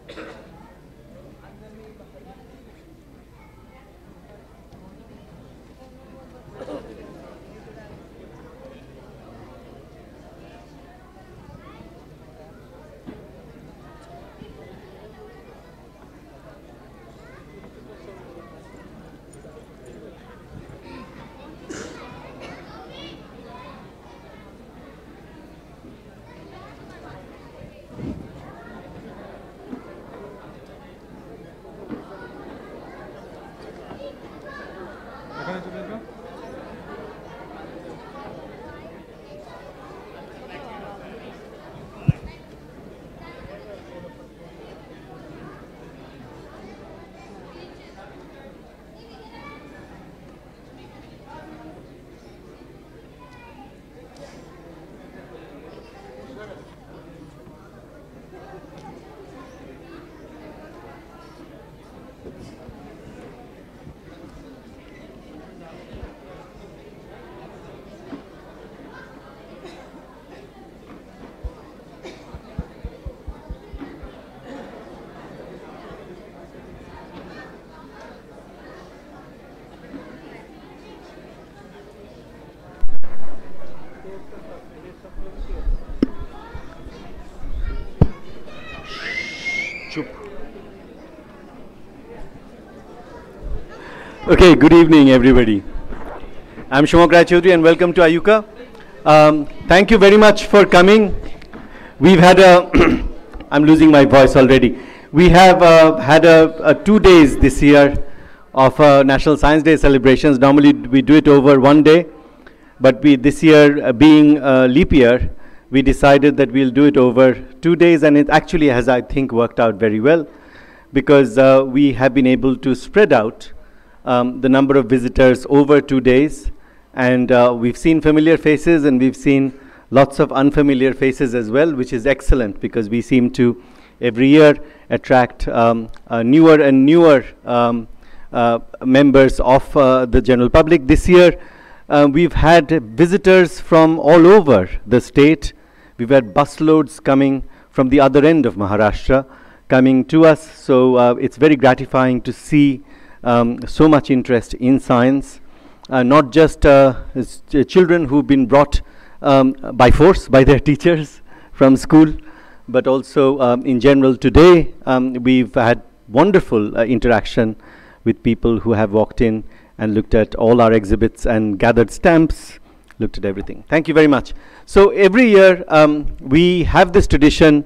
Okay, good evening, everybody. I'm Chandrashekhar and welcome to IUCAA. Thank you very much for coming. We've had a, I'm losing my voice already. We have had a 2 days this year of National Science Day celebrations. Normally we do it over 1 day, but this year being a leap year, we decided that we'll do it over 2 days, and it actually has, I think, worked out very well, because we have been able to spread out the number of visitors over 2 days, and we've seen familiar faces and we've seen lots of unfamiliar faces as well, which is excellent, because we seem to every year attract newer and newer members of the general public. This year we've had visitors from all over the state. We've had busloads coming from the other end of Maharashtra coming to us, so it's very gratifying to see so much interest in science, not just children who've been brought by force by their teachers from school, but also in general. Today we've had wonderful interaction with people who have walked in and looked at all our exhibits and gathered stamps, looked at everything. Thank you very much. So every year we have this tradition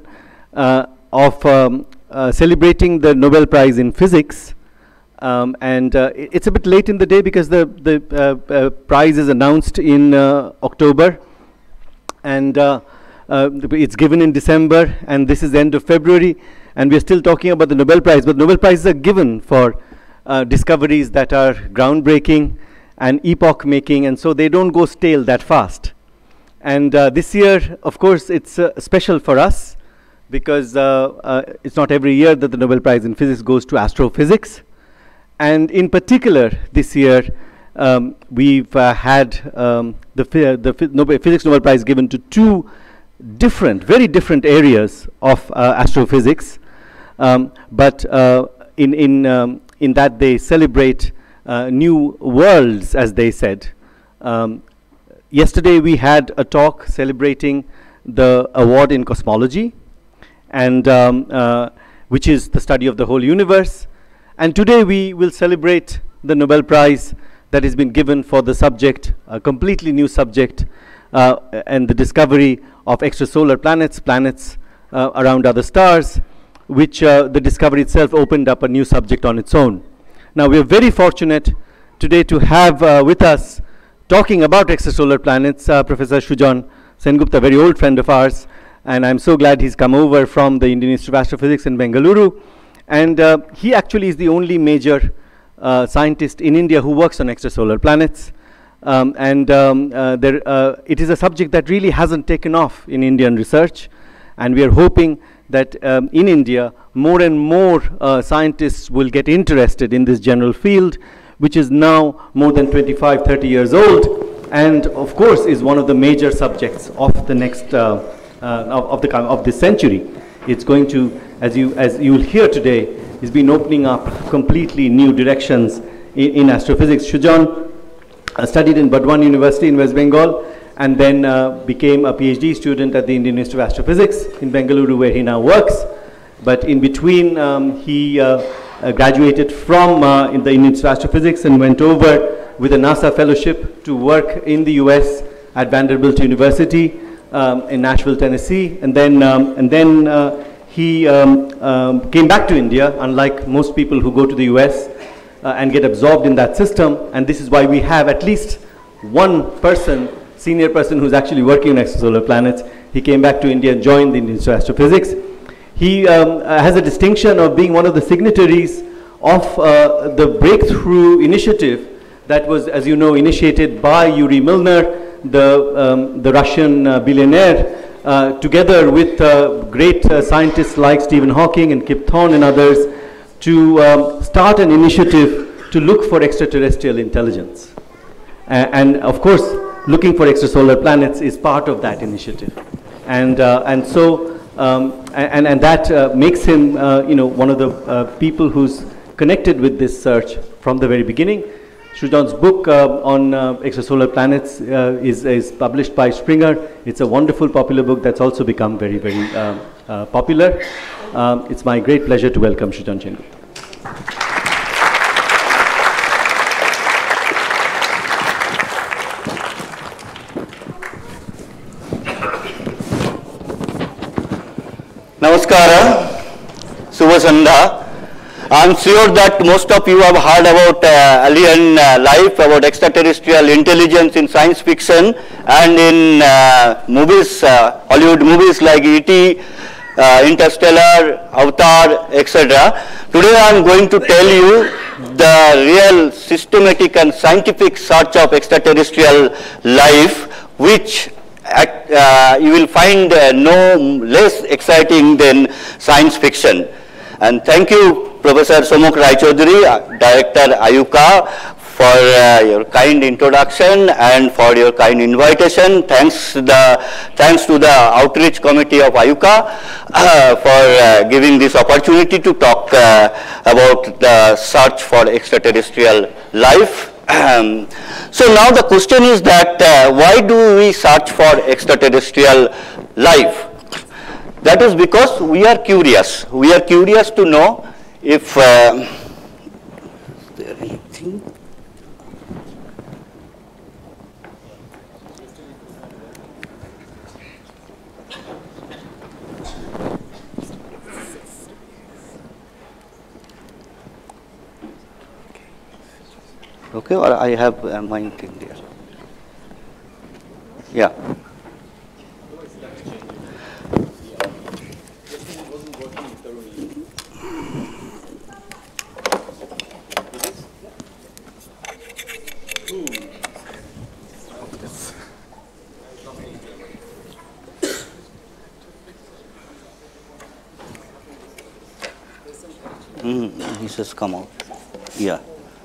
of celebrating the Nobel Prize in Physics. And it's a bit late in the day, because the prize is announced in October, and it's given in December, and this is the end of February, and we're still talking about the Nobel Prize. But Nobel Prizes are given for discoveries that are groundbreaking and epoch-making, and so they don't go stale that fast. And this year, of course, it's special for us, because it's not every year that the Nobel Prize in Physics goes to astrophysics. And in particular, this year, we've had the Physics Nobel Prize given to two very different areas of astrophysics. But in that they celebrate new worlds, as they said. Yesterday we had a talk celebrating the award in cosmology, and which is the study of the whole universe. And today we will celebrate the Nobel Prize that has been given for the subject, a completely new subject, and the discovery of extrasolar planets, around other stars, which the discovery itself opened up a new subject on its own. Now we are very fortunate today to have with us, talking about extrasolar planets, Professor Sujan Sengupta, a very old friend of ours, and I'm so glad he's come over from the Indian Institute of Astrophysics in Bengaluru. And he actually is the only major scientist in India who works on extrasolar planets. It is a subject that really hasn't taken off in Indian research. And we are hoping that in India, more and more scientists will get interested in this general field, which is now more than 25, 30 years old, and of course is one of the major subjects of the next, of this century. It's going to, as you will hear today, it's been opening up completely new directions in astrophysics. Sujan studied in Burdwan University in West Bengal, and then became a PhD student at the Indian Institute of Astrophysics in Bengaluru, where he now works. But in between, he graduated from in the Indian Institute of Astrophysics and went over with a NASA fellowship to work in the US at Vanderbilt University in Nashville, Tennessee. And then he came back to India, unlike most people who go to the US and get absorbed in that system. And this is why we have at least one person, senior person, who's actually working on extrasolar planets. He came back to India and joined the Indian Institute of Astrophysics. He has a distinction of being one of the signatories of the breakthrough initiative that was, as you know, initiated by Yuri Milner, the Russian billionaire, together with great scientists like Stephen Hawking and Kip Thorne and others, to start an initiative to look for extraterrestrial intelligence. And of course, looking for extrasolar planets is part of that initiative. And that makes him, one of the people who's connected with this search from the very beginning. Sujan's book on extrasolar planets is published by Springer. It's a wonderful popular book that's also become very, very popular. It's my great pleasure to welcome Sujan Sengupta. Namaskara, Subhasandha. I'm sure that most of you have heard about alien life, about extraterrestrial intelligence in science fiction and in movies, Hollywood movies like E.T., Interstellar, Avatar, etc. Today I'm going to tell you the real systematic and scientific search of extraterrestrial life, which you will find no less exciting than science fiction. And thank you, Professor Somok Rai Chaudhary, Director IUCAA, for your kind introduction and for your kind invitation. Thanks to the Outreach Committee of IUCAA for giving this opportunity to talk about the search for extraterrestrial life. So now the question is that why do we search for extraterrestrial life? That is because we are curious. We are curious to know if is there anything? Okay, or I have my thing there. Yeah. This has come out. Yeah.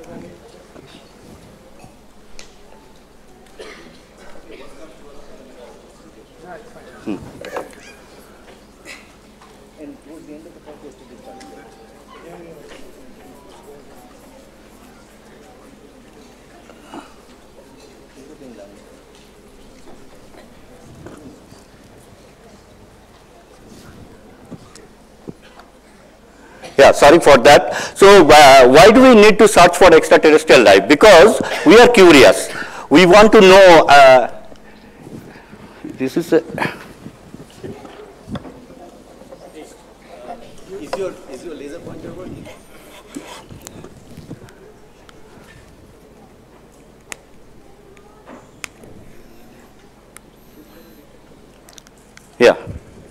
Yeah, sorry for that. So why do we need to search for extraterrestrial life? Because we are curious. We want to know. This is a. Is your laser pointer working? Yeah.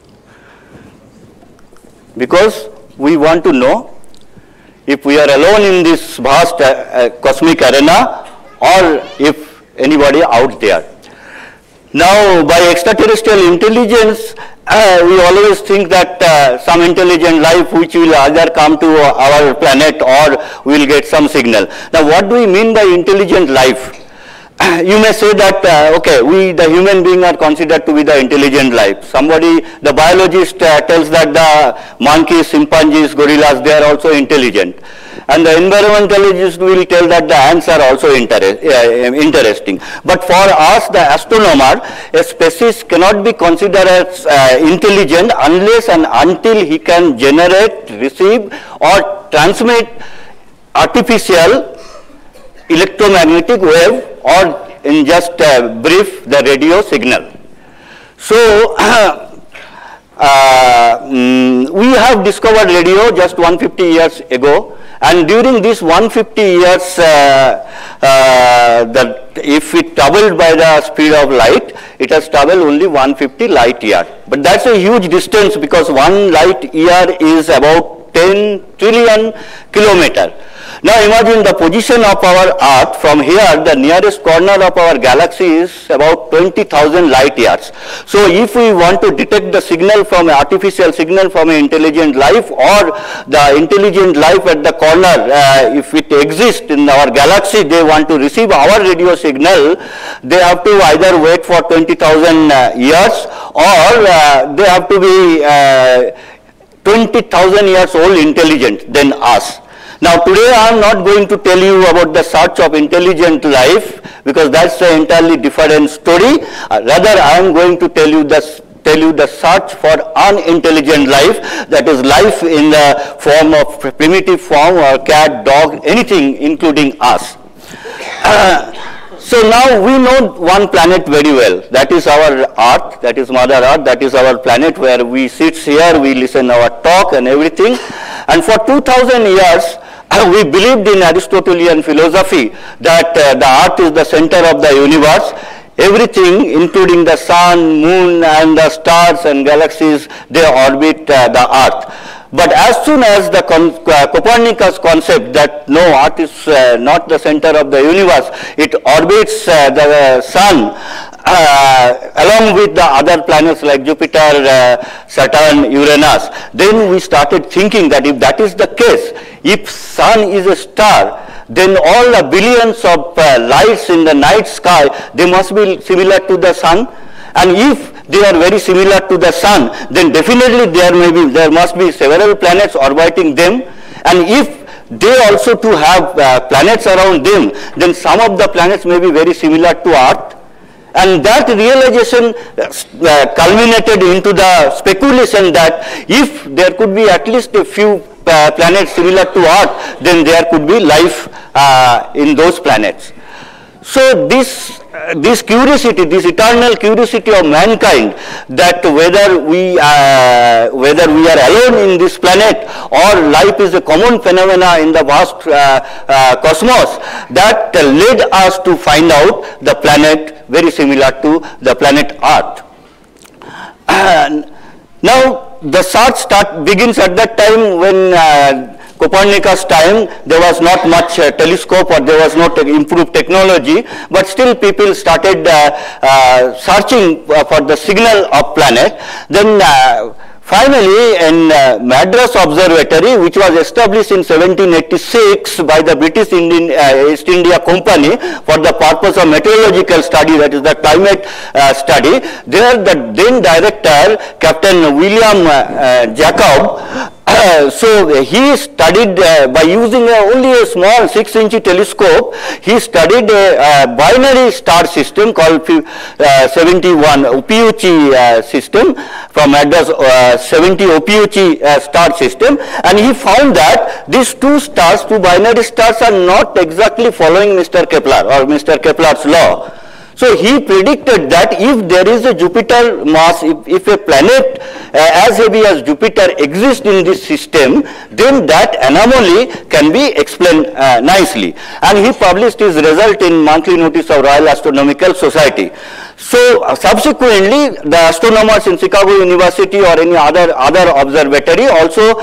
Because we want to know if we are alone in this vast cosmic arena or if anybody out there. Now, by extraterrestrial intelligence, we always think that some intelligent life which will either come to our planet or we will get some signal. Now, what do we mean by intelligent life? you may say that, okay, we, the human being, are considered to be the intelligent life. Somebody, the biologist tells that the monkeys, chimpanzees, gorillas, they are also intelligent. And the environmentalist will tell that the ants are also interesting. But for us, the astronomer, a species cannot be considered as intelligent unless and until he can generate, receive, or transmit artificial electromagnetic wave, or in just brief, the radio signal. So, we have discovered radio just 150 years ago, and during these 150 years, if it traveled by the speed of light, it has traveled only 150 light year. But that's a huge distance, because 1 light year is about 10 trillion kilometers. Now imagine the position of our Earth. From here, the nearest corner of our galaxy is about 20,000 light years. So if we want to detect the signal from an artificial signal from an intelligent life, or the intelligent life at the corner, if it exists in our galaxy, they want to receive our radio signal, they have to either wait for 20,000 years, or they have to be 20,000 years old intelligent than us. Now today I am not going to tell you about the search of intelligent life, because that's an entirely different story. Rather, I am going to tell you the search for unintelligent life, that is life in the form of primitive form, or cat, dog, anything including us. So now we know one planet very well, that is our Earth, that is Mother Earth, that is our planet where we sit here, we listen our talk and everything. And for 2000 years, we believed in Aristotelian philosophy that the Earth is the center of the universe. Everything, including the sun, moon, and the stars and galaxies, they orbit the Earth. But as soon as the Copernicus concept that no, Earth is not the center of the universe, it orbits the sun along with the other planets like Jupiter, Saturn, Uranus, then we started thinking that if that is the case, if sun is a star, then all the billions of lights in the night sky, they must be similar to the sun. And if they are very similar to the sun, then definitely there must be several planets orbiting them. And if they also to have planets around them, then some of the planets may be very similar to Earth. And that realization culminated into the speculation that if there could be at least a few planets similar to Earth, then there could be life in those planets. So this curiosity, this eternal curiosity of mankind, that whether we are alone in this planet or life is a common phenomena in the vast cosmos, that led us to find out the planet very similar to the planet Earth. And now the search begins at that time when Copernicus time, there was not much telescope, or there was not improved technology, but still people started searching for the signal of planet. Then finally in Madras Observatory, which was established in 1786 by the British East India Company for the purpose of meteorological study, that is the climate study, there the then director, Captain William Jacob, so he studied by using only a small 6-inch telescope. He studied a binary star system called 71 Ophiuchi system from Madras 70 Ophiuchi star system, and he found that these two binary stars are not exactly following Mr. Kepler or Mr. Kepler's law. So he predicted that if there is a Jupiter mass, if a planet as heavy as Jupiter exists in this system, then that anomaly can be explained nicely. And he published his result in Monthly Notice of Royal Astronomical Society. So subsequently, the astronomers in Chicago University or any other observatory also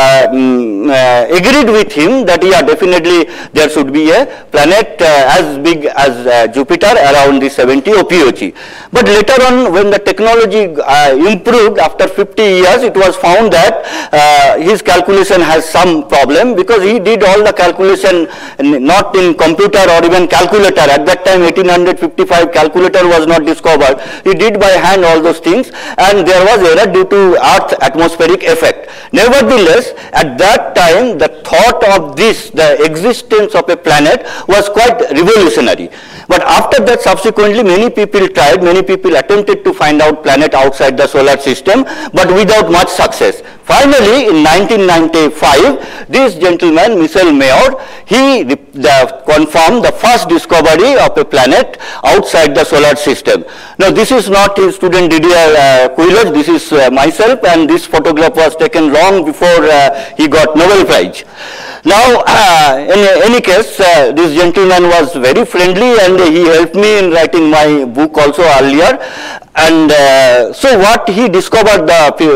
agreed with him that yeah, definitely there should be a planet as big as Jupiter around the 70 OPOG. But later on, when the technology improved after 50 years, it was found that his calculation has some problem, because he did all the calculation not in computer or even calculator. At that time 1855 calculator was not discovered. He did by hand all those things, and there was error due to Earth atmospheric effect. Nevertheless, at that time the thought of this, the existence of a planet, was quite revolutionary. But after that, subsequently many people tried, many people attempted to find out planet outside the solar system, but without much success. Finally, in 1995, this gentleman, Michel Mayor, he confirmed the first discovery of a planet outside the solar system. Now, this is not his student Didier Queloz, this is myself, and this photograph was taken long before he got Nobel Prize. Now, in any case, this gentleman was very friendly, and he helped me in writing my book also earlier. And so what he discovered,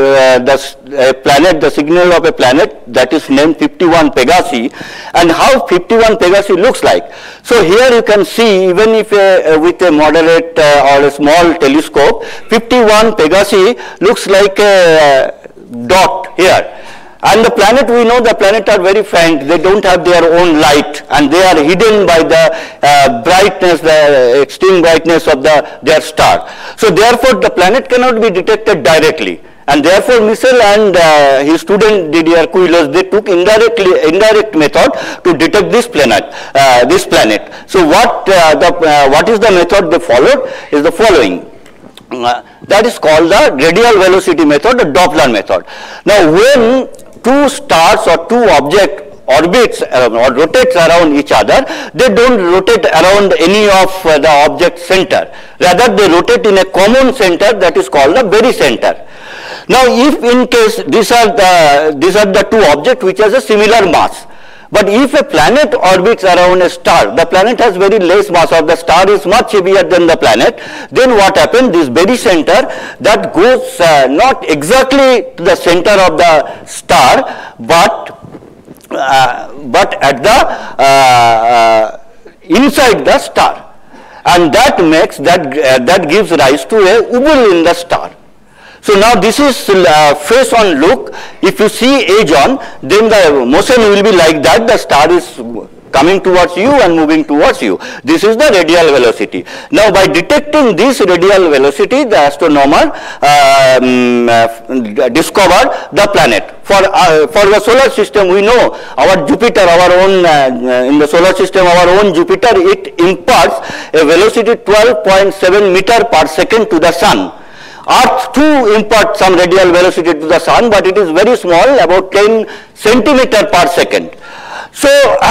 the planet, the signal of a planet that is named 51 Pegasi, and how 51 Pegasi looks like. So here you can see, even if with a moderate or a small telescope, 51 Pegasi looks like a dot here. And the planet, we know the planets are very faint, they don't have their own light, and they are hidden by the brightness, the extreme brightness of their star. So therefore the planet cannot be detected directly, and therefore Michel and his student Didier Queloz, they took indirect method to detect this planet. So what is the method they followed is the following. That is called the radial velocity method, the Doppler method. Now, when two stars or two objects orbits or rotates around each other, they don't rotate around any of the object center. Rather, they rotate in a common center that is called the barycenter. Now, if in case these are the two objects which has a similar mass. But if a planet orbits around a star, the planet has very less mass, or the star is much heavier than the planet, then what happens, this barycenter that goes not exactly to the center of the star, but at the inside the star, and that gives rise to a wobble in the star. So now this is face on look. If you see edge on, then the motion will be like that. The star is coming towards you and moving towards you. This is the radial velocity. Now, by detecting this radial velocity, the astronomer discovered the planet. For the solar system, we know our Jupiter, our own in the solar system, our own Jupiter, it imparts a velocity 12.7 meter per second to the sun. Earth too imparts some radial velocity to the sun, but it is very small, about 10 centimeter per second. So,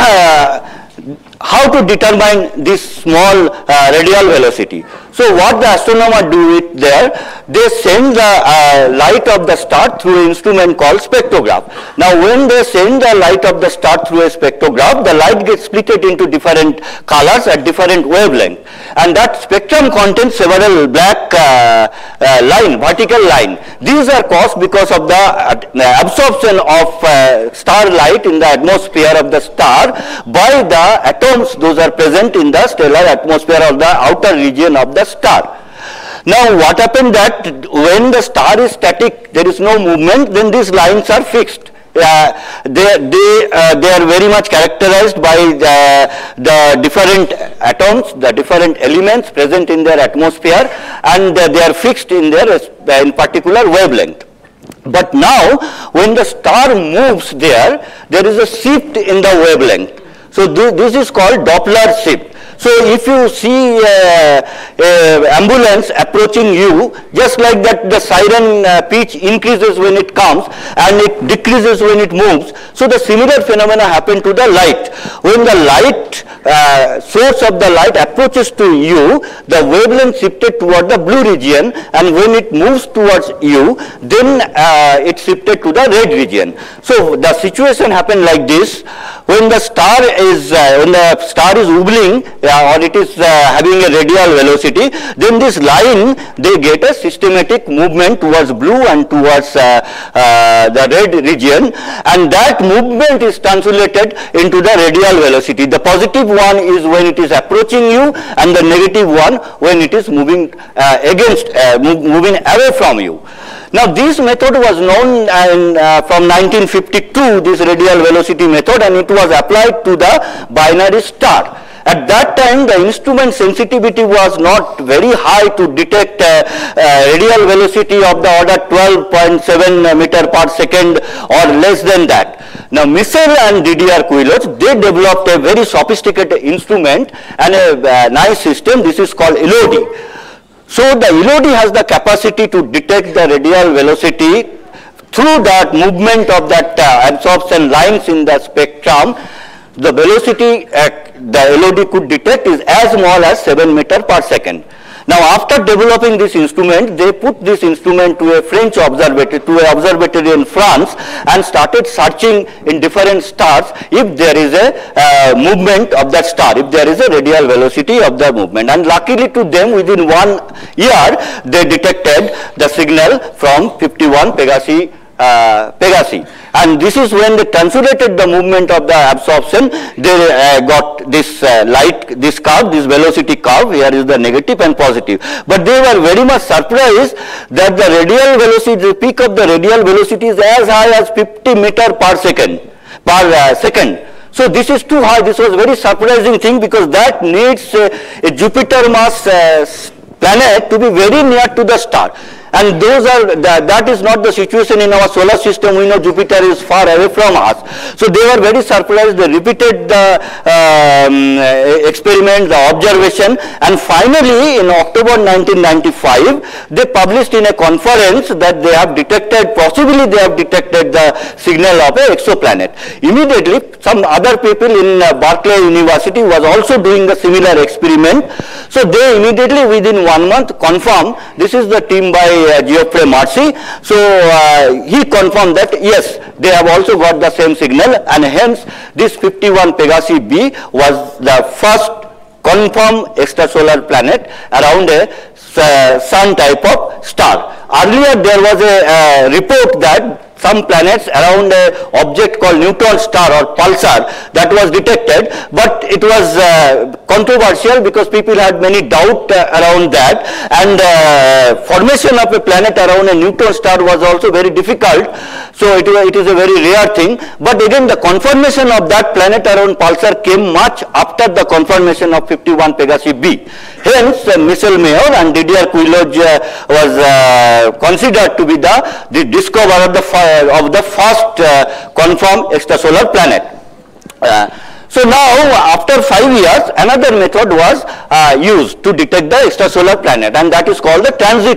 how to determine this small radial velocity? So, what the astronomer do it there, they send the light of the star through an instrument called spectrograph. Now, when they send the light of the star through a spectrograph, the light gets split into different colors at different wavelength, and that spectrum contains several black vertical line. These are caused because of the absorption of starlight in the atmosphere of the star by the atoms, those are present in the stellar atmosphere of the outer region of the star. Now, what happened that when the star is static, there is no movement, then these lines are fixed. They are very much characterized by the different atoms, the different elements present in their atmosphere, and they are fixed in their in particular wavelength. But now, when the star moves there is a shift in the wavelength. So this is called Doppler shift. So if you see an ambulance approaching you, just like that the siren pitch increases when it comes and it decreases when it moves. So the similar phenomena happen to the light. When the light, source of the light approaches to you, the wavelength shifted toward the blue region, and when it moves towards you, then it shifted to the red region. So the situation happened like this. When the star is wobbling, or it is having a radial velocity, then this line, they get a systematic movement towards blue and towards the red region, and that movement is translated into the radial velocity. The positive one is when it is approaching you, and the negative one when it is moving moving away from you. Now this method was known from 1952, this radial velocity method, and it was applied to the binary star. At that time, the instrument sensitivity was not very high to detect radial velocity of the order 12.7 meter per second or less than that. Now Michel and Didier Queloz, they developed a very sophisticated instrument and a nice system. This is called LOD. So the LOD has the capacity to detect the radial velocity through that movement of that absorption lines in the spectrum. The velocity the LOD could detect is as small as 7 meter per second. Now after developing this instrument, they put this instrument to a French observatory, to an observatory in France, and started searching in different stars if there is a movement of that star, if there is a radial velocity of the movement. And luckily to them, within 1 year, they detected the signal from 51 Pegasi. And this is when they translated the movement of the absorption. They got this this curve, this velocity curve. Here is the negative and positive. But they were very much surprised that the radial velocity, the peak of the radial velocity is as high as 50 meter per second. So this is too high. This was a very surprising thing, because that needs a Jupiter mass planet to be very near to the star. And those are that is not the situation in our solar system. We know Jupiter is far away from us. So they were very surprised. They repeated the experiment, the observation, and finally in October 1995, they published in a conference that they have detected, possibly they have detected the signal of an exoplanet. Immediately, some other people in Berkeley University was also doing the similar experiment. So they immediately within 1 month confirmed. This is the team by Geoffrey Marcy. So he confirmed that yes, they have also got the same signal, and hence this 51 Pegasi b was the first confirmed extrasolar planet around a sun type of star. Earlier there was a report that some planets around an object called neutron star or pulsar that was detected, but it was controversial because people had many doubt around that, and formation of a planet around a neutron star was also very difficult. So it is a very rare thing. But again, the confirmation of that planet around pulsar came much after the confirmation of 51 Pegasi b. Hence, Michel Mayor and Didier Queloz was considered to be the discoverer of the first confirmed extrasolar planet. So now, after 5 years, another method was used to detect the extrasolar planet, and that is called the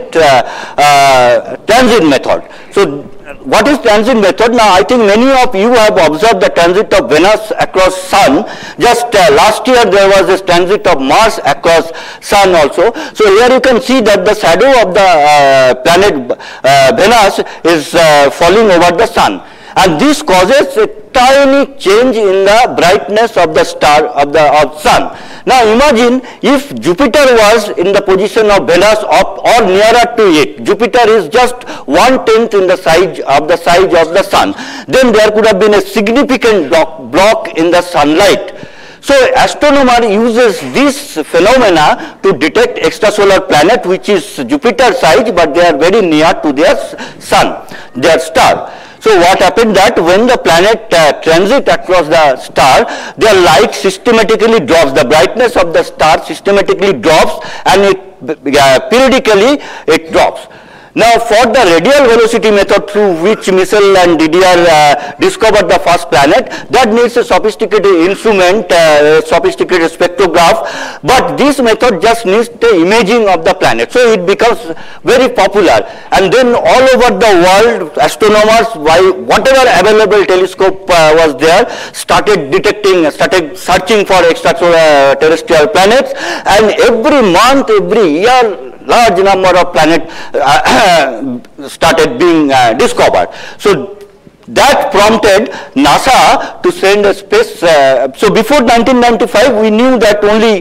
transit method. So what is transit method? Now I think many of you have observed the transit of Venus across Sun. Just last year there was this transit of Mars across Sun also. So here you can see that the shadow of the planet Venus is falling over the Sun, and this causes a tiny change in the brightness of the star of Sun. Now imagine if Jupiter was in the position of Venus or nearer to it. Jupiter is just 1/10 in the size of the Sun. Then there could have been a significant block in the sunlight. So astronomer uses this phenomena to detect extrasolar planet which is Jupiter size, but they are very near to their sun, their star. So what happened that when the planet transit across the star, their light systematically drops, the brightness of the star systematically drops, and it periodically it drops. Now for the radial velocity method through which Michel and Didier discovered the first planet, that needs a sophisticated instrument, sophisticated spectrograph, but this method just needs the imaging of the planet. So it becomes very popular, and then all over the world astronomers, by whatever available telescope was there, started searching for extraterrestrial planets, and every month, every year, large number of planets started being discovered. So that prompted NASA to send a space. So before 1995, we knew that only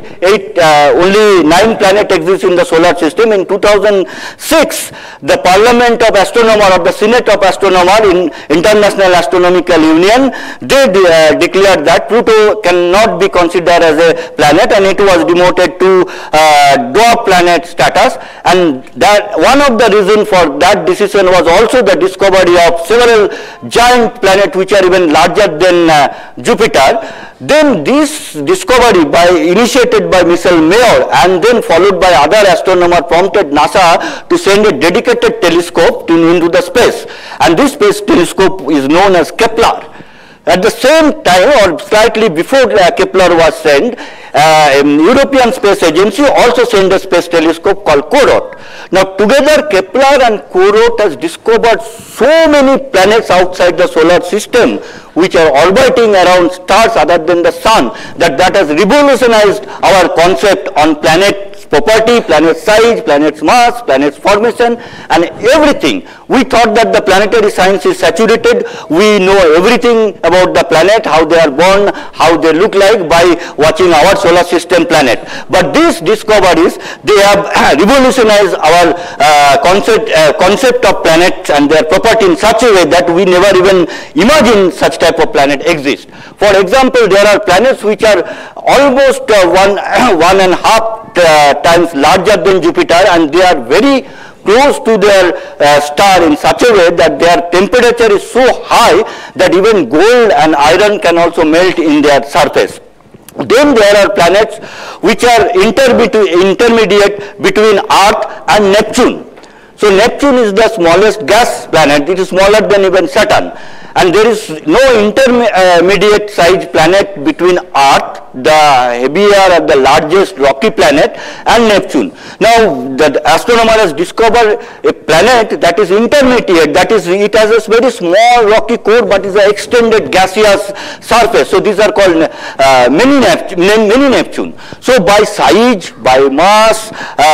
9 planets exist in the solar system. In 2006, the Parliament of Astronomers, or the Senate of Astronomers in International Astronomical Union, they declared that Pluto cannot be considered as a planet, and it was demoted to dwarf planet status. And that one of the reasons for that decision was also the discovery of several giant planets which are even larger than Jupiter. Then this discovery initiated by Michel Mayor and then followed by other astronomers prompted NASA to send a dedicated telescope into the space. And this space telescope is known as Kepler. At the same time, or slightly before Kepler was sent, European Space Agency also sent a space telescope called CoRoT. Now together Kepler and CoRoT has discovered so many planets outside the solar system which are orbiting around stars other than the sun, that has revolutionized our concept on planet property, planet size, planet's mass, planet's formation, and everything. We thought that the planetary science is saturated. We know everything about the planet, how they are born, how they look like by watching our solar system planet. But these discoveries, they have revolutionized our concept of planets and their property in such a way that we never even imagined such type of planet exist. For example, there are planets which are almost 1.5 times larger than Jupiter, and they are very close to their star in such a way that their temperature is so high that even gold and iron can also melt in their surface. Then there are planets which are intermediate between Earth and Neptune. So Neptune is the smallest gas planet. It is smaller than even Saturn. And there is no intermediate size planet between Earth, the heavier or the largest rocky planet, and Neptune. Now the astronomer has discovered a planet that is intermediate, that is, it has a very small rocky core but is an extended gaseous surface. So these are called mini Neptune. So by size, by mass,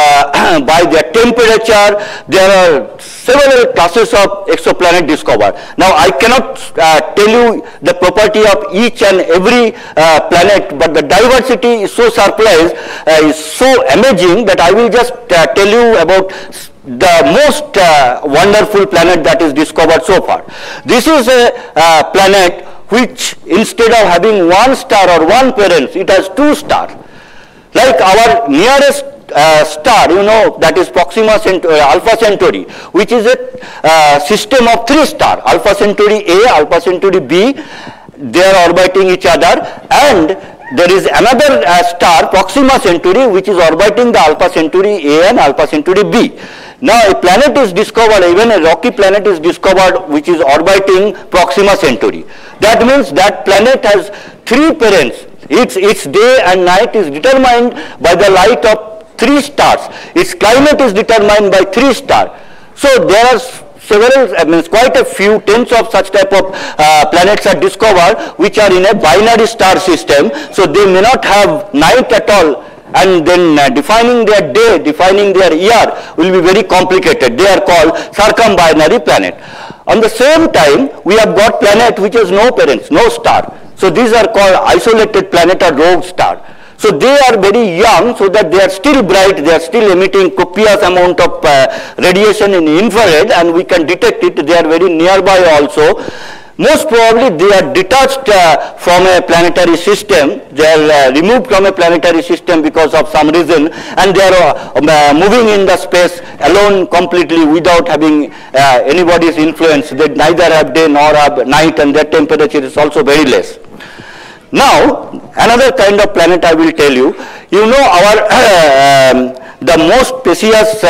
by their temperature, there are several classes of exoplanet discovered. Now I cannot tell you the property of each and every planet, but the diversity is so surprised, is so amazing that I will just tell you about the most wonderful planet that is discovered so far. This is a planet which, instead of having one star or one parent, it has 2 stars. Like our nearest star, you know, that is Proxima Centauri, Alpha Centauri, which is a system of 3 stars, Alpha Centauri A, Alpha Centauri B. They are orbiting each other, and there is another star, Proxima Centauri, which is orbiting the Alpha Centauri A and Alpha Centauri B. Now a planet is discovered, even a rocky planet is discovered which is orbiting Proxima Centauri. That means that planet has 3 parents. Its day and night is determined by the light of 3 stars. Its climate is determined by 3 stars. So there are several, quite a few tens of such type of planets are discovered which are in a binary star system. So they may not have night at all, and then defining their day, defining their year will be very complicated. They are called circumbinary planet. On the same time, we have got planet which has no parents, no star. So these are called isolated planet or rogue star. So they are very young, so that they are still bright, they are still emitting copious amount of radiation in infrared, and we can detect it. They are very nearby also. Most probably they are detached from a planetary system. They are removed from a planetary system because of some reason, and they are moving in the space alone completely without having anybody's influence. They neither have day nor have night, and their temperature is also very less. Now, another kind of planet I will tell you. You know, our the most precious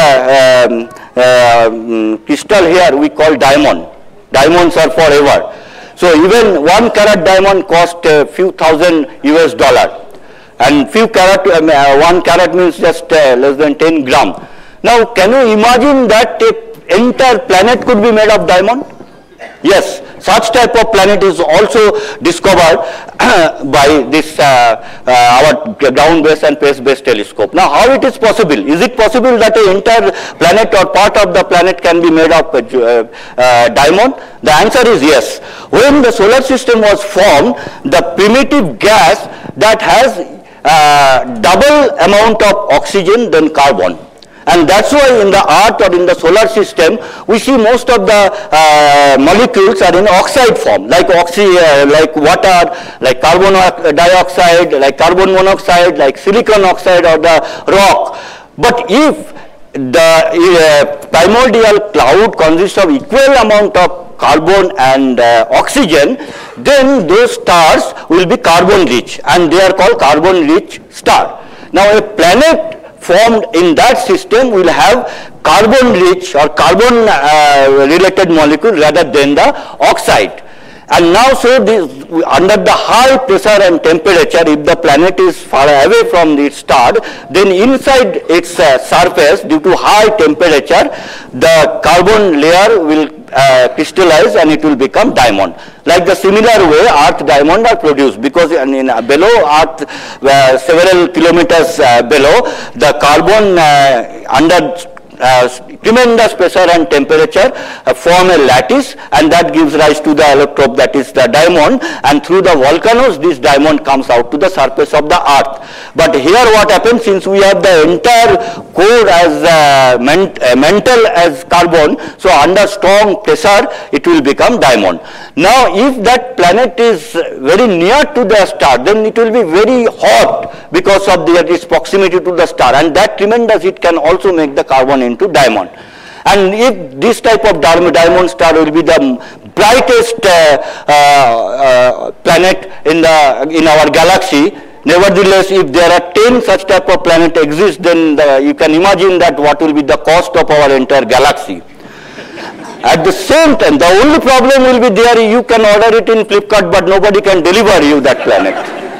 crystal here we call diamond. Diamonds are forever. So even 1 carat diamond cost a few thousand US dollars, and few carat 1 carat means just less than 10 gram. Now, can you imagine that an entire planet could be made of diamond? Yes, such type of planet is also discovered by this our ground-based and space-based telescope. Now, how it is possible? Is it possible that an entire planet or part of the planet can be made of diamond? The answer is yes. When the solar system was formed, the primitive gas that has double amount of oxygen than carbon. And that's why in the earth or in the solar system, we see most of the molecules are in oxide form, like like water, like carbon dioxide, like carbon monoxide, like silicon oxide or the rock. But if the primordial cloud consists of equal amount of carbon and oxygen, then those stars will be carbon rich, and they are called carbon rich star. Now, a planet formed in that system will have carbon rich or carbon related molecule rather than the oxide. And now, so this, under the high pressure and temperature, if the planet is far away from the star, then inside its surface, due to high temperature, the carbon layer will crystallize and it will become diamond. Like the similar way, earth diamond are produced, because in below earth, several kilometers below, the carbon under tremendous pressure and temperature form a lattice, and that gives rise to the allotrope, that is the diamond, and through the volcanoes this diamond comes out to the surface of the earth. But here what happens, since we have the entire core as mantle as carbon, so under strong pressure it will become diamond. Now, if that planet is very near to the star, then it will be very hot because of its proximity to the star, and that tremendous heat can also make the carbon into diamond. And if this type of diamond star will be the brightest planet in our galaxy, nevertheless, if there are 10 such type of planet exist, then you can imagine that what will be the cost of our entire galaxy. At the same time, the only problem will be there, you can order it in Flipkart, but nobody can deliver you that planet.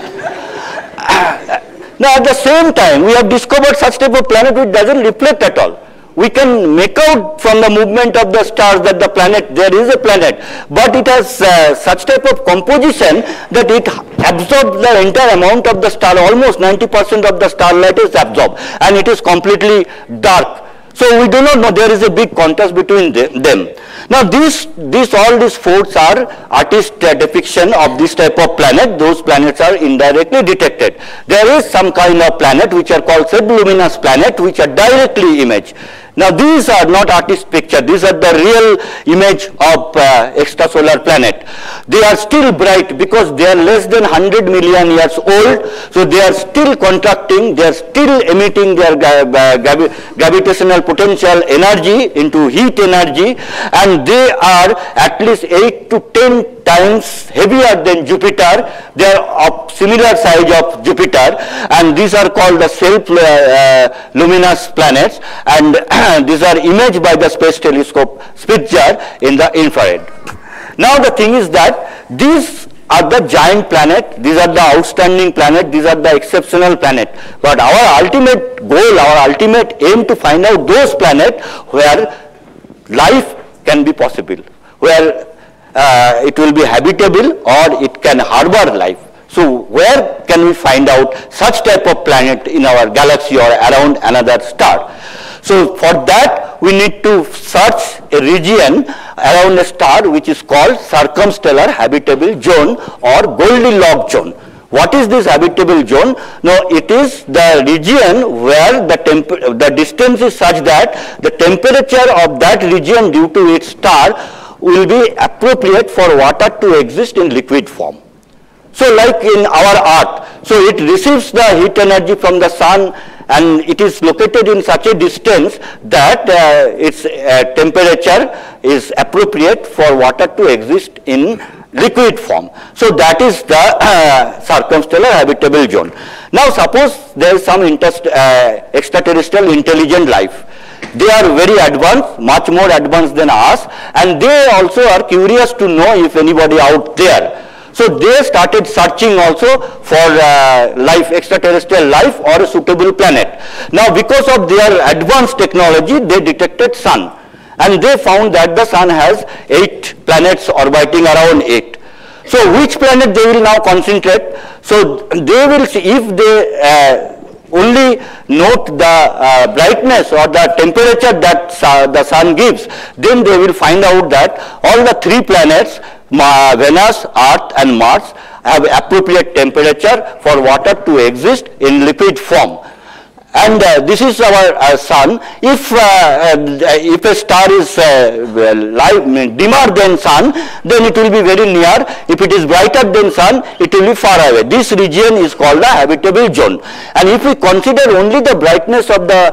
Now, at the same time, we have discovered such type of planet which doesn't reflect at all. We can make out from the movement of the stars that the planet, there is a planet, but it has such type of composition that it absorbs the entire amount of the star, almost 90% of the starlight is absorbed, and it is completely dark. So we do not know, there is a big contrast between them. Now all these forts are artist depiction of this type of planet. Those planets are indirectly detected. There is some kind of planet which are called subluminous planet, which are directly imaged. Now these are not artist picture, these are the real image of extrasolar planet. They are still bright because they are less than 100 million years old, so they are still contracting, they are still emitting their gravitational potential energy into heat energy, and they are at least 8 to 10 times heavier than Jupiter. They are of similar size of Jupiter, and these are called the self-luminous planets, and these are imaged by the Space Telescope Spitzer in the infrared. Now the thing is that these are the giant planet, these are the outstanding planet, these are the exceptional planet. But our ultimate goal, our ultimate aim to find out those planets where life can be possible, where it will be habitable or it can harbor life. So where can we find out such type of planet in our galaxy or around another star? So for that we need to search a region around a star which is called circumstellar habitable zone or Goldilocks zone. What is this habitable zone? Now it is the region where the distance is such that the temperature of that region due to its star will be appropriate for water to exist in liquid form. So like in our Earth, so it receives the heat energy from the sun, and it is located in such a distance that its temperature is appropriate for water to exist in liquid form. So that is the circumstellar habitable zone. Now suppose there is some extraterrestrial intelligent life. They are very advanced, much more advanced than us, and they also are curious to know if anybody out there. So they started searching also for life, extraterrestrial life or a suitable planet. Now because of their advanced technology, they detected sun. and they found that the sun has 8 planets orbiting around it. So which planet they will now concentrate? So they will see, if they only note the brightness or the temperature that the sun gives, then they will find out that all the 3 planets, Venus, Earth and Mars, have appropriate temperature for water to exist in liquid form. And this is our sun. If a star is dimmer than sun, then it will be very near. If it is brighter than sun, it will be far away. This region is called the habitable zone. And if we consider only the brightness of the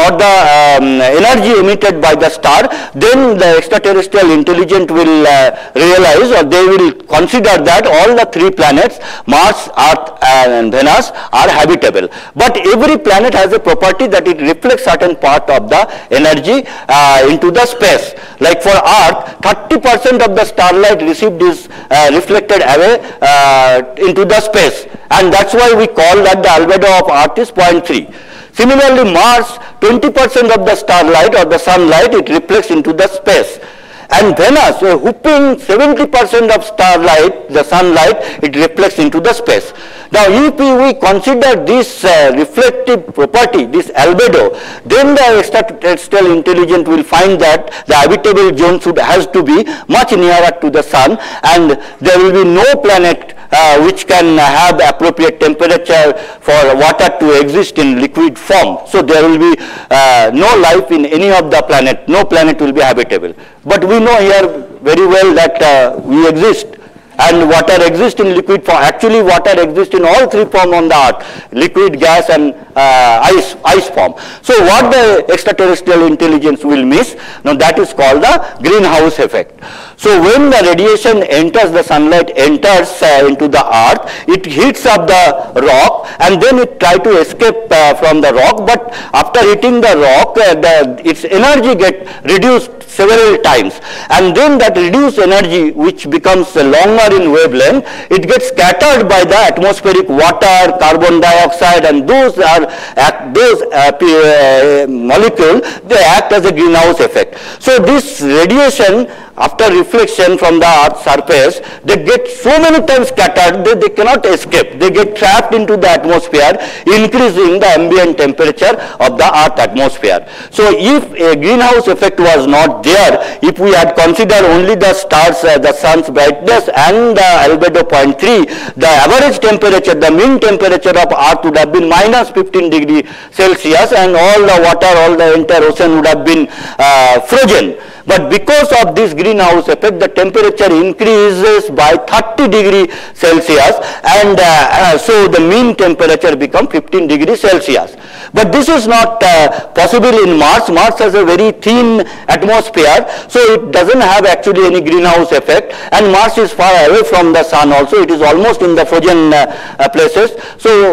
energy emitted by the star, then the extraterrestrial intelligence will realize, or they will consider that all the 3 planets, Mars, Earth and Venus, are habitable. But every planet has a property that it reflects certain part of the energy into the space. Like for Earth, 30% of the starlight received is reflected away into the space, and that's why we call that the albedo of Earth is 0.3. Similarly, Mars, 20% of the starlight or the sunlight, it reflects into the space. And Venus, a whooping 70% of starlight, the sunlight, it reflects into the space. Now, if we consider this reflective property, this albedo, then the extraterrestrial intelligence will find that the habitable zone has to be much nearer to the sun, and there will be no planet which can have appropriate temperature for water to exist in liquid form. So there will be no life in any of the planet. No planet will be habitable. But we know here very well that we exist, and water exists in liquid form. Actually, water exists in all 3 forms on the Earth: liquid, gas and ice form. So what the extraterrestrial intelligence will miss, now that is called the greenhouse effect. So when the radiation enters, the sunlight enters into the Earth, it heats up the rock and then it tries to escape from the rock, but after hitting the rock, its energy gets reduced several times, and then that reduced energy, which becomes longer in wavelength, it gets scattered by the atmospheric water, carbon dioxide, and those molecules, they act as a greenhouse effect. So this radiation, after reflection from the Earth's surface, they get so many times scattered that they cannot escape. They get trapped into the atmosphere, increasing the ambient temperature of the Earth atmosphere. So if a greenhouse effect was not there, if we had considered only the stars, the sun's brightness and the albedo 0.3, the average temperature, the mean temperature of Earth would have been minus 15 degrees Celsius, and all the water, all the entire ocean would have been frozen. But because of this greenhouse effect, the temperature increases by 30 degrees Celsius, and so the mean temperature becomes 15 degrees Celsius. But this is not possible in Mars. Mars has a very thin atmosphere, so it doesn't have actually any greenhouse effect, and Mars is far away from the sun also. It is almost in the frozen places. So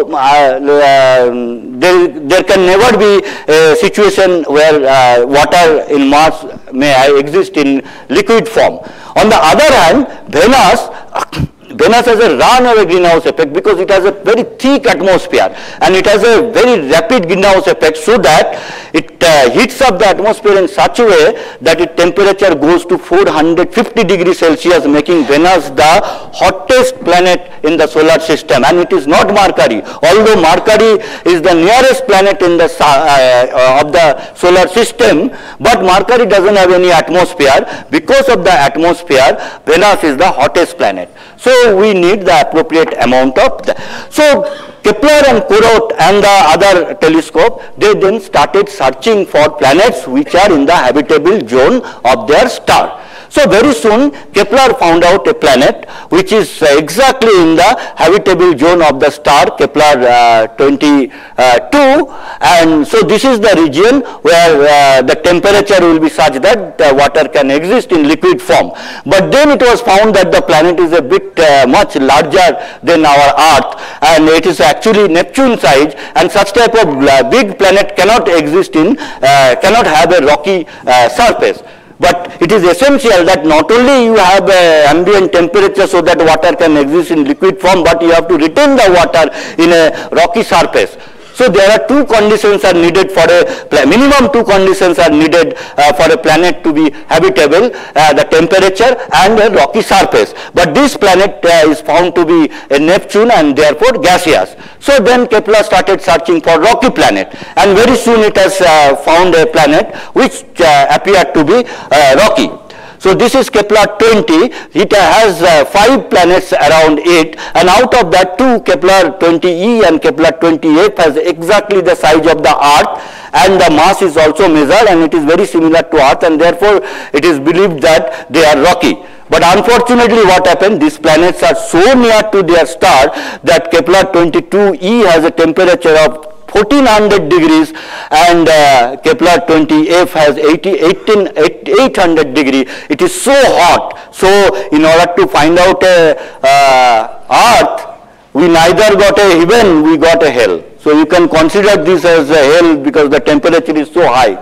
there can never be a situation where water in Mars may exist in liquid form. On the other hand, Venus has a runaway greenhouse effect because it has a very thick atmosphere, and it has a very rapid greenhouse effect, so that it heats up the atmosphere in such a way that its temperature goes to 450 degrees Celsius, making Venus the hottest planet in the solar system. And it is not Mercury. Although Mercury is the nearest planet in the of the solar system, but Mercury doesn't have any atmosphere. Because of the atmosphere, Venus is the hottest planet. So we need the appropriate amount of that. So Kepler and Corot and the other telescope, they then started searching for planets which are in the habitable zone of their star. So very soon Kepler found out a planet which is exactly in the habitable zone of the star Kepler 22, and so this is the region where the temperature will be such that water can exist in liquid form. But then it was found that the planet is a bit much larger than our Earth, and it is actually Neptune size, and such type of big planet cannot exist in, cannot have a rocky surface. But it is essential that not only you have ambient temperature so that water can exist in liquid form, but you have to retain the water in a rocky surface. So there are two conditions are needed for minimum two conditions are needed for a planet to be habitable, the temperature and a rocky surface. But this planet is found to be a Neptune and therefore gaseous. So then Kepler started searching for rocky planet, and very soon it has found a planet which appeared to be rocky. So this is Kepler 20. It has 5 planets around it, and out of that 2, Kepler 20e and Kepler 20f has exactly the size of the Earth, and the mass is also measured, and it is very similar to Earth, and therefore it is believed that they are rocky. But unfortunately what happened, these planets are so near to their star that Kepler 22e has a temperature of 1400 degrees and Kepler 20f has 800 degrees. It is so hot. So in order to find out Earth, we neither got a heaven, we got a hell. So you can consider this as a hell because the temperature is so high.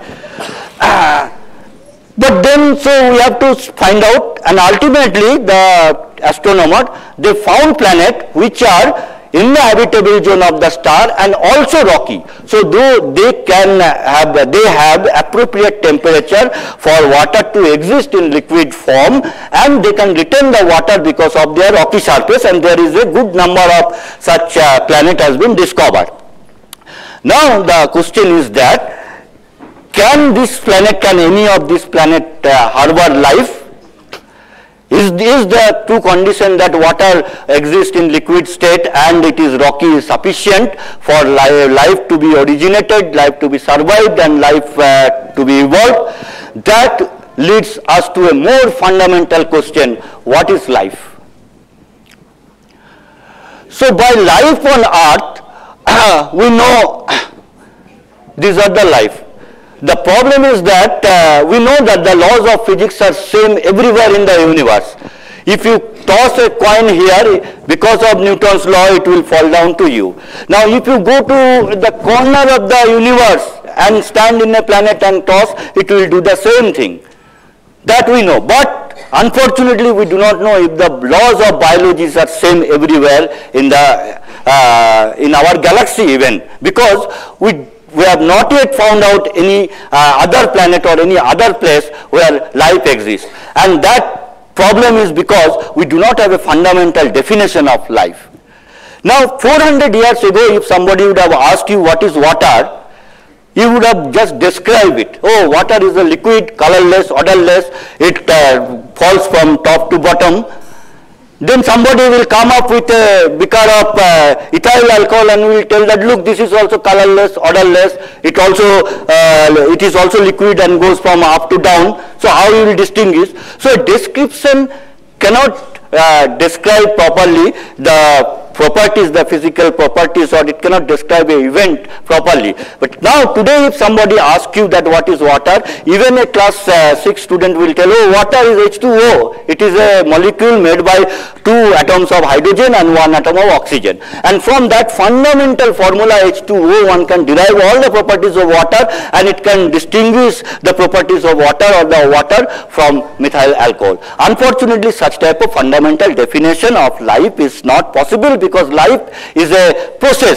But then, so we have to find out, and ultimately the astronomer, they found planets which are in the habitable zone of the star and also rocky. So though they have appropriate temperature for water to exist in liquid form, and they can retain the water because of their rocky surface, and there is a good number of such planet has been discovered. Now the question is that, can any of this planet harbor life? Is the two condition that water exists in liquid state and it is rocky sufficient for life to be originated, life to be survived, and life to be evolved? That leads us to a more fundamental question: what is life? So by life on Earth, we know these are the life. The problem is that we know that the laws of physics are same everywhere in the universe. If you toss a coin here, because of Newton's law, it will fall down to you. Now if you go to the corner of the universe and stand in a planet and toss, it will do the same thing. That we know. But unfortunately, we do not know if the laws of biology are same everywhere in our galaxy even, because we have not yet found out any other planet or any other place where life exists. And that problem is because we do not have a fundamental definition of life. Now 400 years ago, if somebody would have asked you what is water, you would have just described it. Oh, water is a liquid, colorless, odorless, it falls from top to bottom. Then somebody will come up with a beaker of ethyl alcohol and will tell that, look, this is also colorless, odorless, it is also liquid and goes from up to down. So how you will distinguish? So a description cannot describe properly the properties, the physical properties, or it cannot describe an event properly. But now today if somebody asks you that what is water, even a class 6 student will tell, oh, water is H2O. It is a molecule made by 2 atoms of hydrogen and 1 atom of oxygen. And from that fundamental formula H2O, one can derive all the properties of water, and it can distinguish the properties of water or the water from methyl alcohol. Unfortunately, such type of fundamental definition of life is not possible, because life is a process,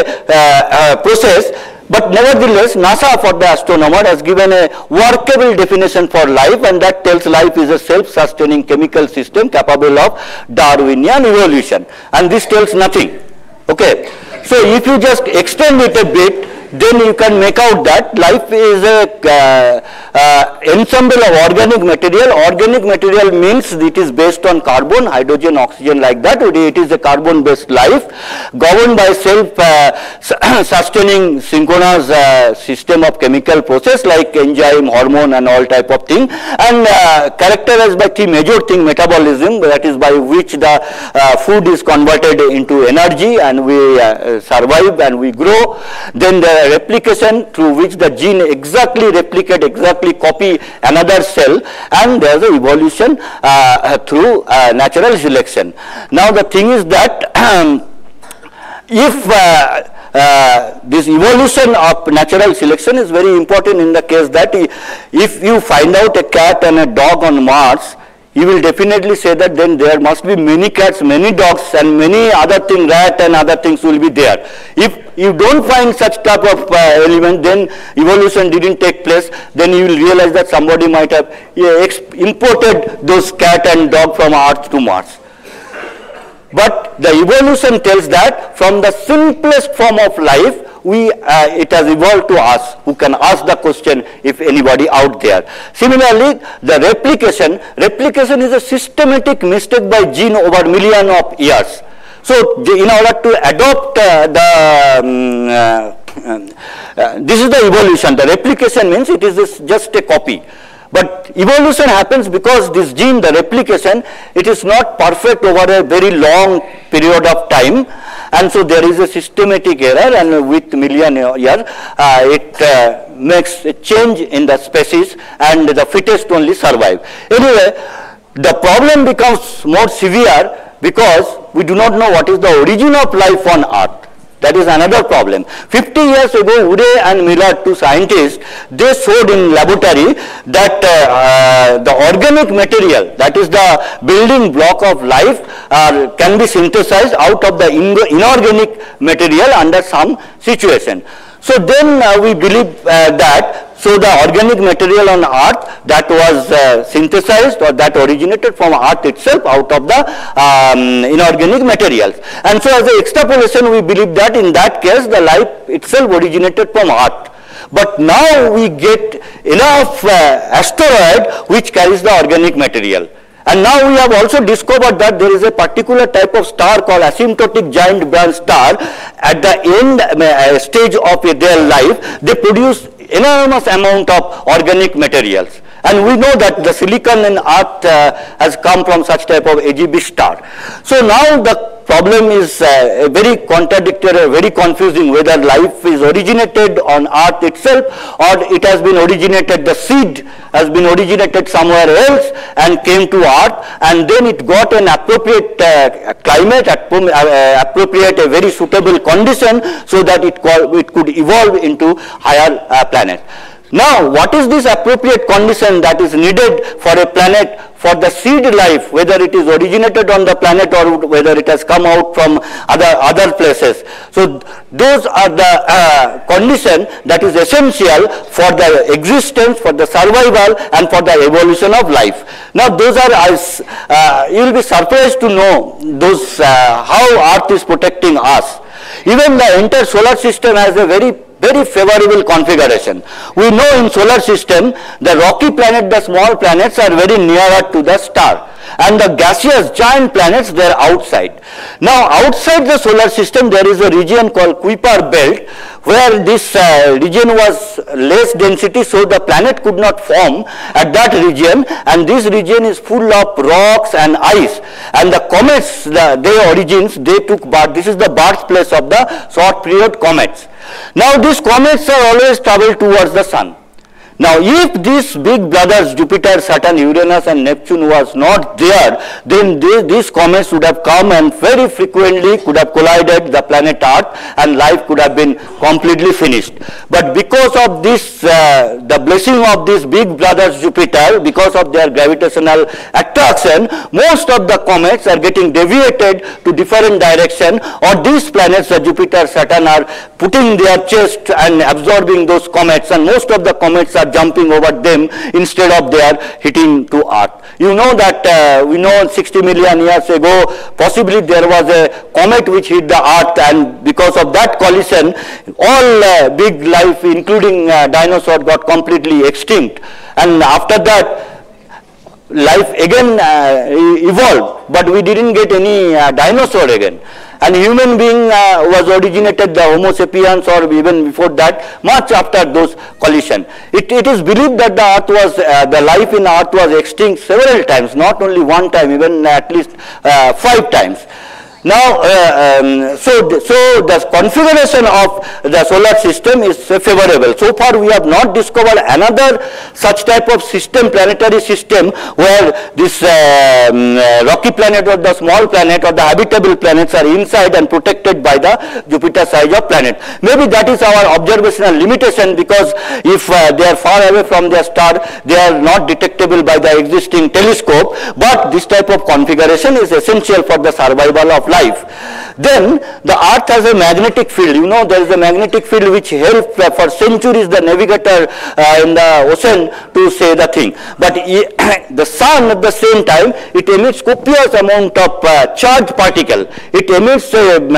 but nevertheless NASA for the astronomer has given a workable definition for life, and that tells life is a self-sustaining chemical system capable of Darwinian evolution, and this tells nothing. Okay, so if you just extend it a bit, then you can make out that life is a ensemble of organic material. Organic material means it is based on carbon, hydrogen, oxygen, like that. It is a carbon-based life governed by self-sustaining synchronous system of chemical process like enzyme, hormone, and all type of thing, and characterized by 3 major things: metabolism, that is by which the food is converted into energy and we survive and we grow. Then the replication, through which the gene exactly replicate, exactly copy another cell, and there is a evolution through natural selection. Now the thing is that if this evolution of natural selection is very important in the case that if you find out a cat and a dog on Mars, you will definitely say that then there must be many cats, many dogs, and many other things, rat and other things will be there. If you don't find such type of element, then evolution didn't take place, then you will realize that somebody might have imported those cat and dog from Earth to Mars. But the evolution tells that from the simplest form of life, it has evolved to us who can ask the question if anybody out there. Similarly, the replication is a systematic mistake by gene over million of years. So in order to adopt this is the evolution. The replication means it is just a copy. But evolution happens because this gene, the replication, it is not perfect over a very long period of time, and so there is a systematic error, and with million years it makes a change in the species, and the fittest only survive. Anyway, the problem becomes more severe because we do not know what is the origin of life on Earth. That is another problem. 50 years ago, Wood and Miller, two scientists, they showed in laboratory that the organic material, that is the building block of life, can be synthesized out of the inorganic material under some situation. So then we believe that, so the organic material on Earth that was synthesized or that originated from Earth itself out of the inorganic materials. And so as an extrapolation, we believe that in that case the life itself originated from Earth. But now we get enough asteroid which carries the organic material. And now we have also discovered that there is a particular type of star called asymptotic giant branch star. At the end stage of their life, they produce enormous amount of organic materials. And we know that the silicon in Earth has come from such type of AGB star. So now the problem is very contradictory, very confusing, whether life is originated on Earth itself or it has been originated, the seed has been originated somewhere else and came to Earth, and then it got an appropriate climate, appropriate a very suitable condition so that it could evolve into higher planets. Now, what is this appropriate condition that is needed for a planet, for the seed life, whether it is originated on the planet or whether it has come out from other places? So, those are the condition that is essential for the existence, for the survival and for the evolution of life. Now, those are, you will be surprised to know those, how Earth is protecting us. Even the entire solar system has a very favorable configuration. We know in solar system, the rocky planet, the small planets are very nearer to the star, and the gaseous giant planets, they are outside. Now outside the solar system there is a region called Kuiper belt, where this region was less density, so the planet could not form at that region, and this region is full of rocks and ice, and the comets, their origins, they took birth. This is the birthplace of the short period comets. Now these comets are always travel towards the sun. Now if these big brothers Jupiter, Saturn, Uranus and Neptune was not there, then these comets would have come and very frequently could have collided the planet Earth and life could have been completely finished. But because of this, the blessing of these big brothers Jupiter, because of their gravitational attraction, most of the comets are getting deviated to different direction, or these planets, the Jupiter, Saturn, are putting their chest and absorbing those comets, and most of the comets are jumping over them instead of they are hitting to Earth. You know that we know 60 million years ago possibly there was a comet which hit the Earth, and because of that collision all big life including dinosaurs got completely extinct, and after that life again evolved, but we didn't get any dinosaur again. And human being was originated, the Homo sapiens, or even before that, much after those collision. It is believed that the Earth was, the life in Earth was extinct several times, not only one time, even at least 5 times. Now, so the configuration of the solar system is favorable. So far, we have not discovered another such type of system, planetary system, where this rocky planet or the small planet or the habitable planets are inside and protected by the Jupiter size of planet. Maybe that is our observational limitation, because if they are far away from their star, they are not detectable by the existing telescope. But this type of configuration is essential for the survival of life. Then the Earth has a magnetic field. You know, there is a magnetic field which helped for centuries the navigator in the ocean to say the thing. But the sun at the same time, it emits copious amount of charged particle. It emits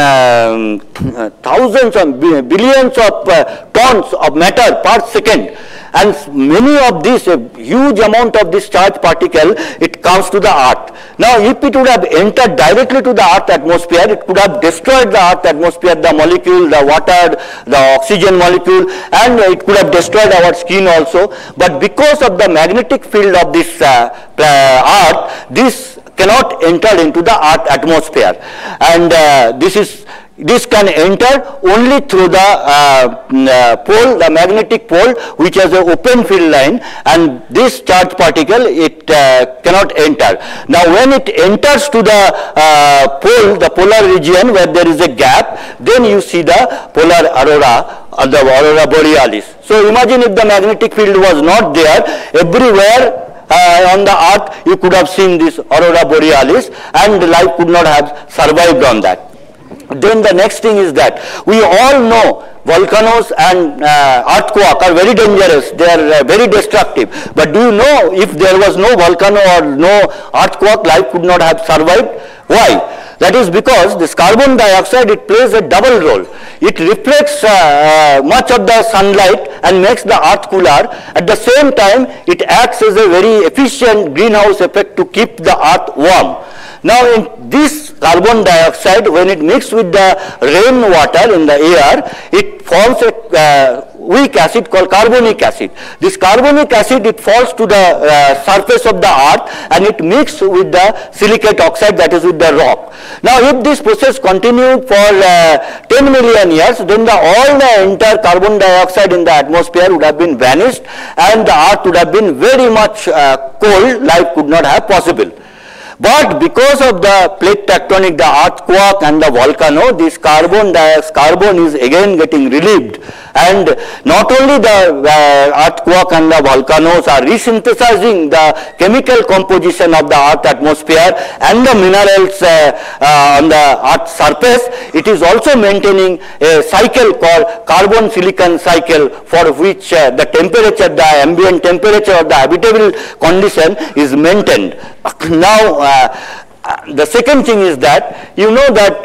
thousands and billions of tons of matter per second. And many of this, a huge amount of this charged particle, it comes to the Earth. Now, if it would have entered directly to the Earth atmosphere, it could have destroyed the Earth atmosphere, the molecule, the water, the oxygen molecule, and it could have destroyed our skin also. But because of the magnetic field of this Earth, this cannot enter into the Earth atmosphere. And this can enter only through the pole, the magnetic pole, which has an open field line, and this charged particle, it cannot enter. Now, when it enters to the pole, the polar region where there is a gap, then you see the polar aurora or the aurora borealis. So, imagine if the magnetic field was not there, everywhere on the Earth you could have seen this aurora borealis, and life could not have survived on that. Then the next thing is that we all know volcanoes and earthquake are very dangerous. They are very destructive. But do you know, if there was no volcano or no earthquake, life could not have survived? Why? That is because this carbon dioxide, it plays a double role. It reflects much of the sunlight and makes the earth cooler. At the same time, it acts as a very efficient greenhouse effect to keep the earth warm. Now, in this carbon dioxide, when it mixes with the rainwater in the air, it forms a weak acid called carbonic acid. This carbonic acid, it falls to the surface of the earth, and it mixes with the silicate oxide, that is with the rock. Now, if this process continued for 10 million years, then all the entire carbon dioxide in the atmosphere would have been vanished, and the earth would have been very much cold. Life could not have possible. But because of the plate tectonic, the earthquake and the volcano, this carbon is again getting relieved. And not only the earthquake and the volcanoes are resynthesizing the chemical composition of the earth atmosphere and the minerals on the earth's surface, it is also maintaining a cycle called carbon silicon cycle, for which the temperature, the ambient temperature of the habitable condition is maintained. Now, the second thing is that, you know that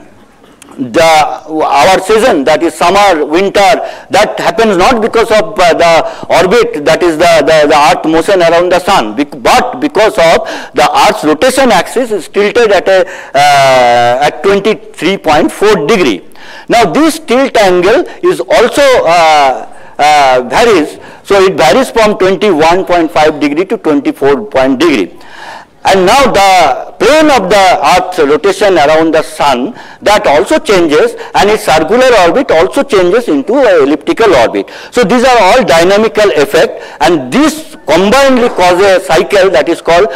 our season, that is summer, winter, that happens not because of the orbit, that is the earth motion around the sun, but because of the earth's rotation axis is tilted at 23.4 degree. Now, this tilt angle is also varies. So, it varies from 21.5 degree to 24 degree. And now the plane of the earth's rotation around the sun, that also changes, and its circular orbit also changes into an elliptical orbit. So these are all dynamical effect, and this combinedly cause a cycle that is called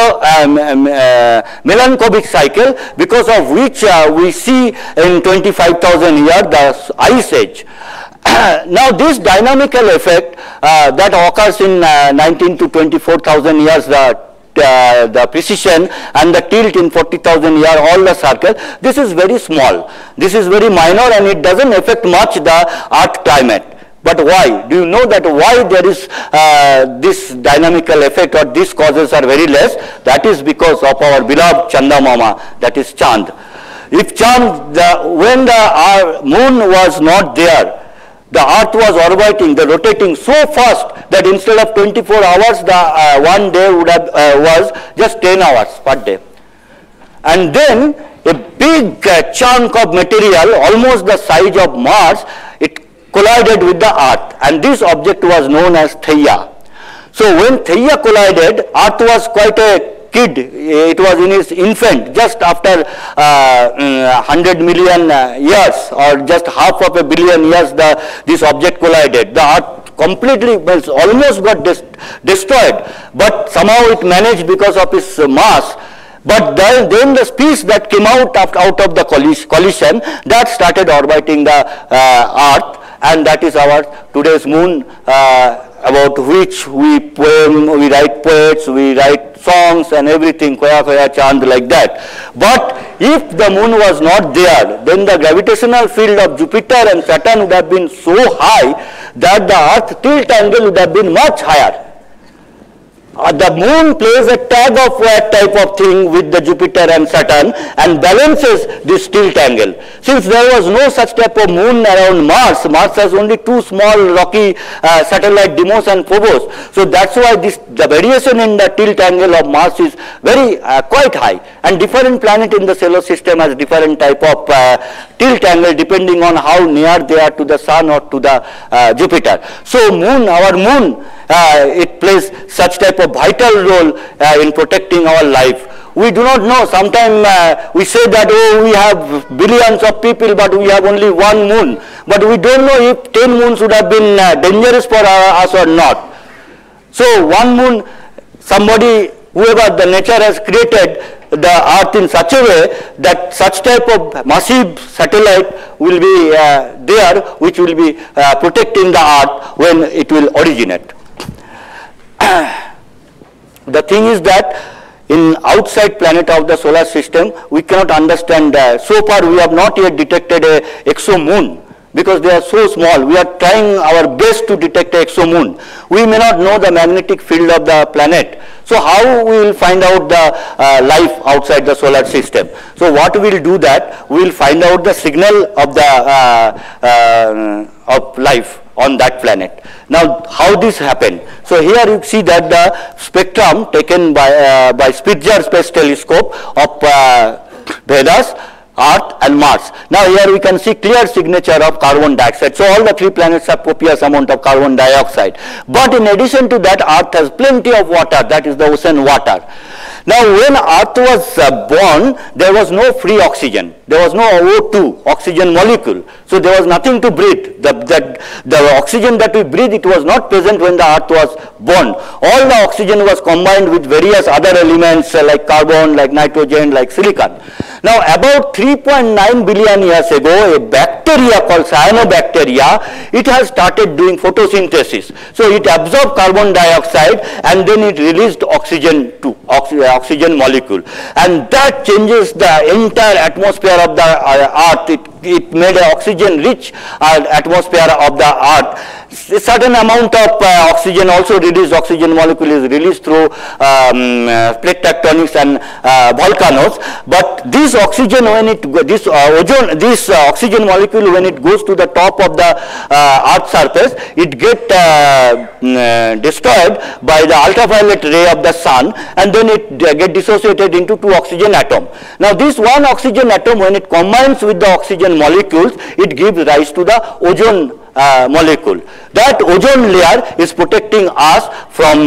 melanchobic cycle, because of which we see in 25,000 years the ice age. Now this dynamical effect that occurs in 19 to 24,000 years, the precision and the tilt in 40,000 years, all the circle, this is very small. This is very minor, and it doesn't affect much the earth climate. But why? Do you know that why there is this dynamical effect, or these causes are very less? That is because of our beloved Chanda Mama, that is Chand. If Chand, when the moon was not there, the earth was orbiting, the rotating so fast that instead of 24 hours, the one day would have was just 10 hours per day. And then a big chunk of material, almost the size of Mars, it collided with the earth, and this object was known as Theia. So when Theia collided, earth was quite a kid, it was in its infant, just after 100 million years or just half of a billion years, this object collided. The Earth completely, almost got destroyed, but somehow it managed because of its mass. But then the species that came out of the collision, that started orbiting the Earth, and that is our today's moon, about which we write poets, we write songs and everything, Koya Koya Chand, like that. But if the moon was not there, then the gravitational field of Jupiter and Saturn would have been so high that the Earth tilt angle would have been much higher. The moon plays a tag of war type of thing with the Jupiter and Saturn and balances this tilt angle. Since there was no such type of moon around Mars, Mars has only two small rocky satellite, Deimos and Phobos. So that's why the variation in the tilt angle of Mars is very quite high, and different planet in the solar system has different type of tilt angle depending on how near they are to the Sun or to the Jupiter. So our moon, it plays such type of vital role in protecting our life. We do not know. Sometimes we say that, oh, we have billions of people, but we have only one moon. But we don't know if 10 moons would have been dangerous for us or not. So one moon, somebody, whoever the nature has created the Earth in such a way that such type of massive satellite will be there, which will be protecting the Earth when it will originate. The thing is that in outside planet of the solar system, we cannot understand. So far, we have not yet detected a exomoon because they are so small. We are trying our best to detect a exomoon. We may not know the magnetic field of the planet. So how we will find out the life outside the solar system? So what we will do that, we will find out the signal of the of life on that planet. Now, how this happened? So here you see that the spectrum taken by Spitzer Space Telescope of Vedas, Earth and Mars. Now here we can see clear signature of carbon dioxide. So all the three planets have copious amount of carbon dioxide. But in addition to that, Earth has plenty of water, that is the ocean water. Now when Earth was born, there was no free oxygen. There was no O2, oxygen molecule. So there was nothing to breathe. The oxygen that we breathe, it was not present when the Earth was born. All the oxygen was combined with various other elements like carbon, like nitrogen, like silicon. Now about 3.9 billion years ago, a bacteria called cyanobacteria, it has started doing photosynthesis. So it absorbed carbon dioxide and then it released oxygen to oxygen molecule. And that changes the entire atmosphere of the Earth. It made an oxygen-rich atmosphere of the Earth. A certain amount of oxygen also released, oxygen molecule is released through plate tectonics and volcanoes. But this oxygen, when this oxygen molecule, when it goes to the top of the Earth's surface, it gets destroyed by the ultraviolet ray of the sun, and then it gets dissociated into two oxygen atoms. Now this one oxygen atom, when it combines with the oxygen molecules, it gives rise to the ozone molecule. That ozone layer is protecting us from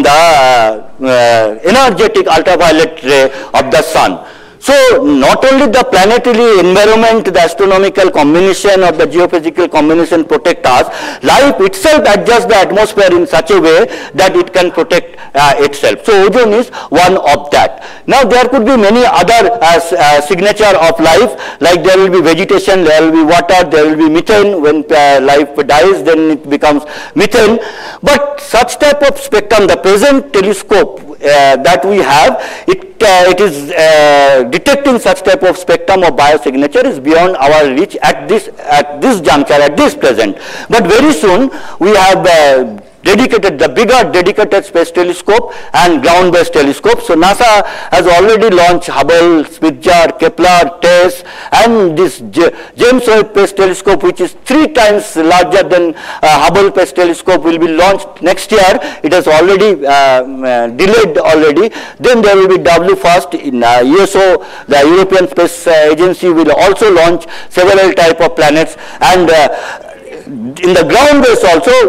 the energetic ultraviolet ray of the sun. So not only the planetary environment, the astronomical combination or the geophysical combination protect us, life itself adjusts the atmosphere in such a way that it can protect itself. So ozone is one of that. Now there could be many other signature of life, like there will be vegetation, there will be water, there will be methane. When life dies, then it becomes methane. But such type of spectrum, the present telescope that we have, it is detecting such type of spectrum of biosignature is beyond our reach at this juncture, at this present. But very soon we have the bigger dedicated space telescope and ground-based telescope. So NASA has already launched Hubble, Spitzer, Kepler, TESS, and this James Webb Space Telescope, which is 3 times larger than Hubble Space Telescope, will be launched next year. It has already delayed already. Then there will be WFIRST in USO. The European Space Agency will also launch several type of planets, and in the ground base also we will get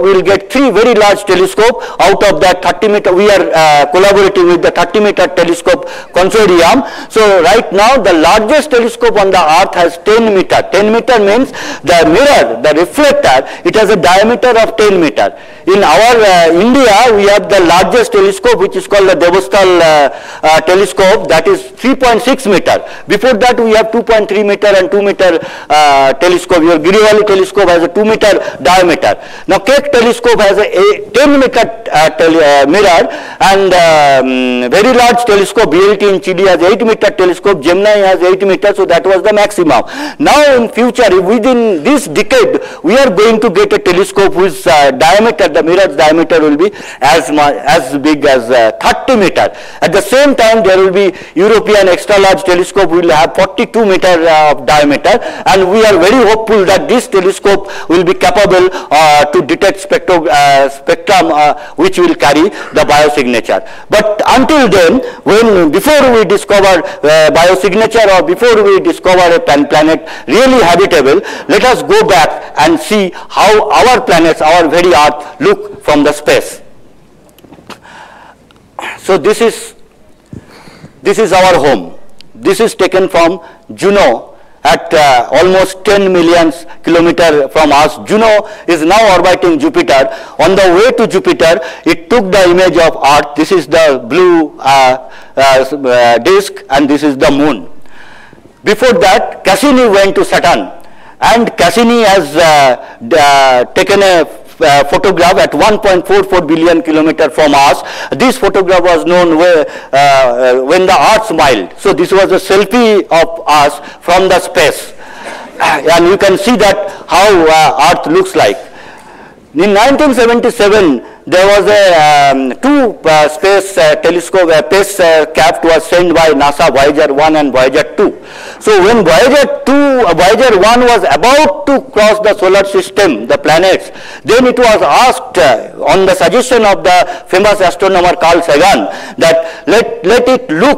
get 3 very large telescopes. Out of that 30 meter, we are collaborating with the 30-meter telescope consortium. So right now the largest telescope on the earth has 10 meter. 10 meter means the mirror, the reflector, it has a diameter of 10 meter. In our India, we have the largest telescope, which is called the Devastal telescope, that is 3.6 meter. Before that, we have 2.3 meter and 2 meter telescope. Your Girivali telescope has a 2 meter diameter. Now, Keck telescope has a 10 meter mirror, and very large telescope, BLT in Chile has 8 meter telescope, Gemini has 8 meter, so that was the maximum. Now, in future, within this decade, we are going to get a telescope whose diameter, the mirror's diameter will be as big as 30 meter. At the same time, there will be European extra large telescope will have 42 meter of diameter, and we are very hopeful that this telescope will be capable to detect spectrum which will carry the biosignature. But until then, before we discover biosignature or before we discover a planet really habitable, let us go back and see how our planets, our very Earth, look from the space. So this is our home. This is taken from Juno at almost 10 million kilometers from us. Juno is now orbiting Jupiter. On the way to Jupiter, it took the image of Earth. This is the blue disk, and this is the moon. Before that, Cassini went to Saturn, and Cassini has taken a photograph at 1.44 billion kilometers from us. This photograph was known when the Earth smiled. So this was a selfie of us from the space, and you can see that how Earth looks like. In 1977, there was a two space telescope, spacecraft was sent by NASA, Voyager 1 and Voyager 2. So when Voyager 1 was about to cross the solar system, the planets, then it was asked on the suggestion of the famous astronomer Carl Sagan that let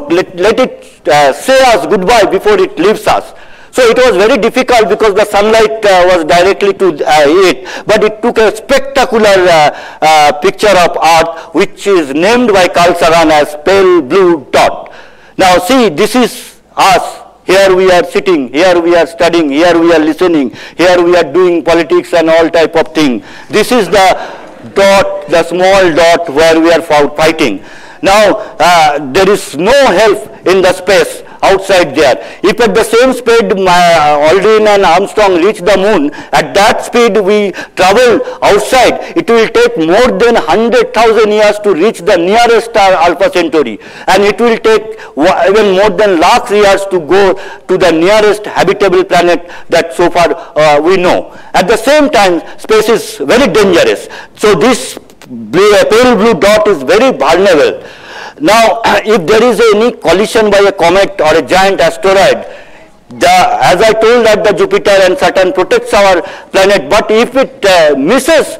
it say us goodbye before it leaves us. So it was very difficult because the sunlight was directly to it, but it took a spectacular picture of Earth, which is named by Carl Sagan as pale blue dot. Now see, this is us. Here we are sitting, here we are studying, here we are listening, here we are doing politics and all type of thing. This is the dot, the small dot where we are fighting. Now there is no help in the space outside there. If at the same speed Aldrin and Armstrong reach the moon, at that speed we travel outside, it will take more than 100,000 years to reach the nearest star Alpha Centauri, and it will take even more than lakhs years to go to the nearest habitable planet that so far we know. At the same time, space is very dangerous. So this pale blue dot is very vulnerable. Now, if there is any collision by a comet or a giant asteroid, as I told that the Jupiter and Saturn protects our planet, but if it misses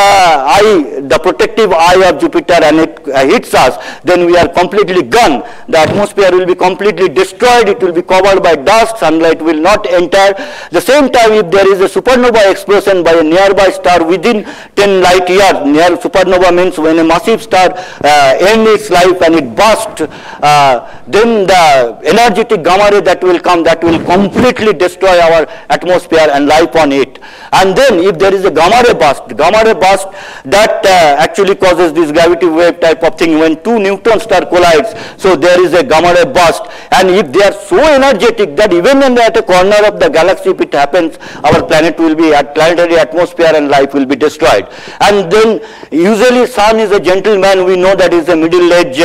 the protective eye of Jupiter and it hits us, then we are completely gone. The atmosphere will be completely destroyed, it will be covered by dust, sunlight will not enter. The same time, if there is a supernova explosion by a nearby star within 10 light years, supernova means when a massive star ends its life and it bursts, then the energetic gamma ray that will come, that will completely destroy our atmosphere and life on it. And then if there is a gamma ray burst that actually causes this gravity wave type of thing when two neutron star collides. So there is a gamma ray burst, and if they are so energetic that even when at a corner of the galaxy, if it happens, our planet will be at planetary atmosphere and life will be destroyed. And then usually sun is a gentleman, we know that is a middle-aged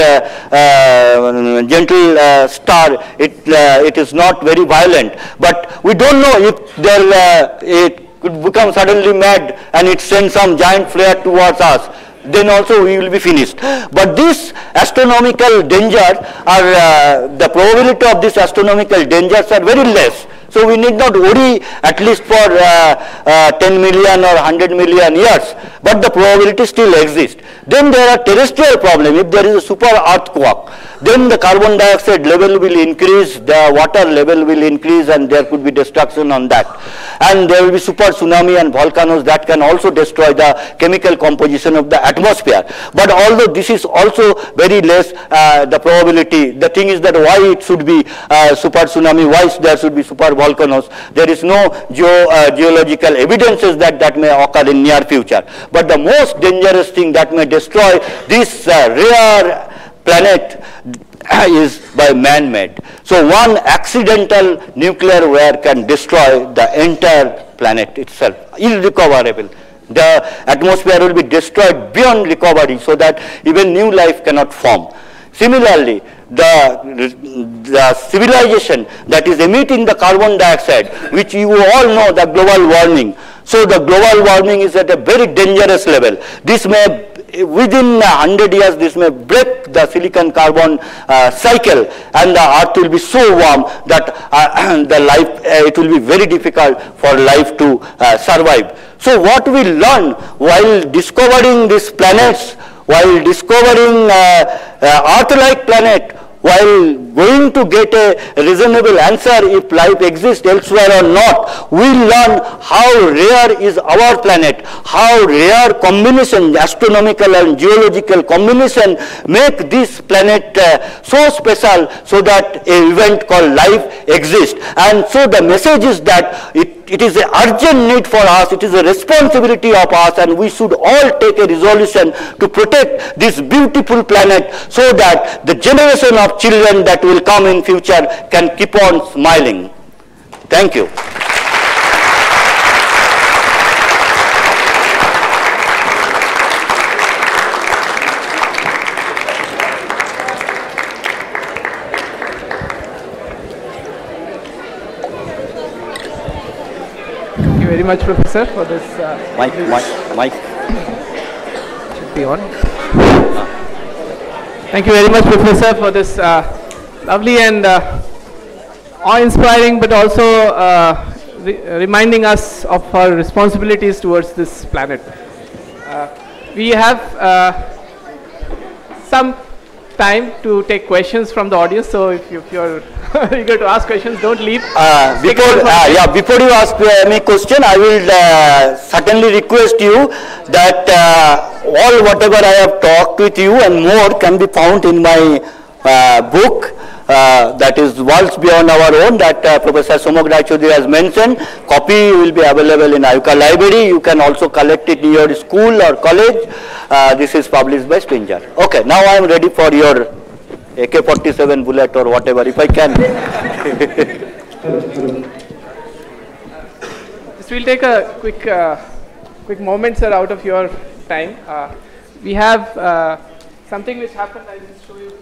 gentle star. It is not very violent, but we don't know if it could become suddenly mad and it sends some giant flare towards us, then also we will be finished. But this astronomical danger the probability of these astronomical dangers are very less. So we need not worry at least for 10 million or 100 million years, but the probability still exists. Then there are terrestrial problems. If there is a super earthquake, then the carbon dioxide level will increase, the water level will increase, and there could be destruction on that. And there will be super tsunami and volcanoes that can also destroy the chemical composition of the atmosphere. But although this is also very less the probability, the thing is that why it should be super tsunami, why there should be super volcanoes. There is no geological evidences that that may occur in near future. But the most dangerous thing that may destroy this rare planet is by man-made. So one accidental nuclear wear can destroy the entire planet itself, irrecoverable. The atmosphere will be destroyed beyond recovery, so that even new life cannot form. Similarly, the civilization that is emitting the carbon dioxide, which you all know, the global warming. So the global warming is at a very dangerous level. This may, within 100 years, this may break the silicon carbon cycle, and the earth will be so warm that it will be very difficult for life to survive. So what we learn while discovering these planets, while discovering Earth-like planet, while going to get a reasonable answer if life exists elsewhere or not, we learn how rare is our planet, how rare combination, astronomical and geological combination make this planet so special, so that an event called life exists. And so the message is that it is an urgent need for us, it is a responsibility of us, and we should all take a resolution to protect this beautiful planet, so that the generation of children that will come in future can keep on smiling. Thank you. Thank you very much, Professor, for this. Mike. Should be on. Thank you very much, Professor, for this lovely and awe-inspiring, but also reminding us of our responsibilities towards this planet. We have some time to take questions from the audience, so if you're eager to ask questions, don't leave. Before you ask any question, I will certainly request you that all whatever I have talked with you and more can be found in my book, that is Worlds Beyond Our Own, that Professor Somok Raichodhuri has mentioned. Copy will be available in IUCAA library. You can also collect it in your school or college. This is published by Springer. Okay, now I am ready for your AK-47 bullet or whatever, if I can. Just we'll take a quick moment, sir, out of your time. We have something which happened. I will show you.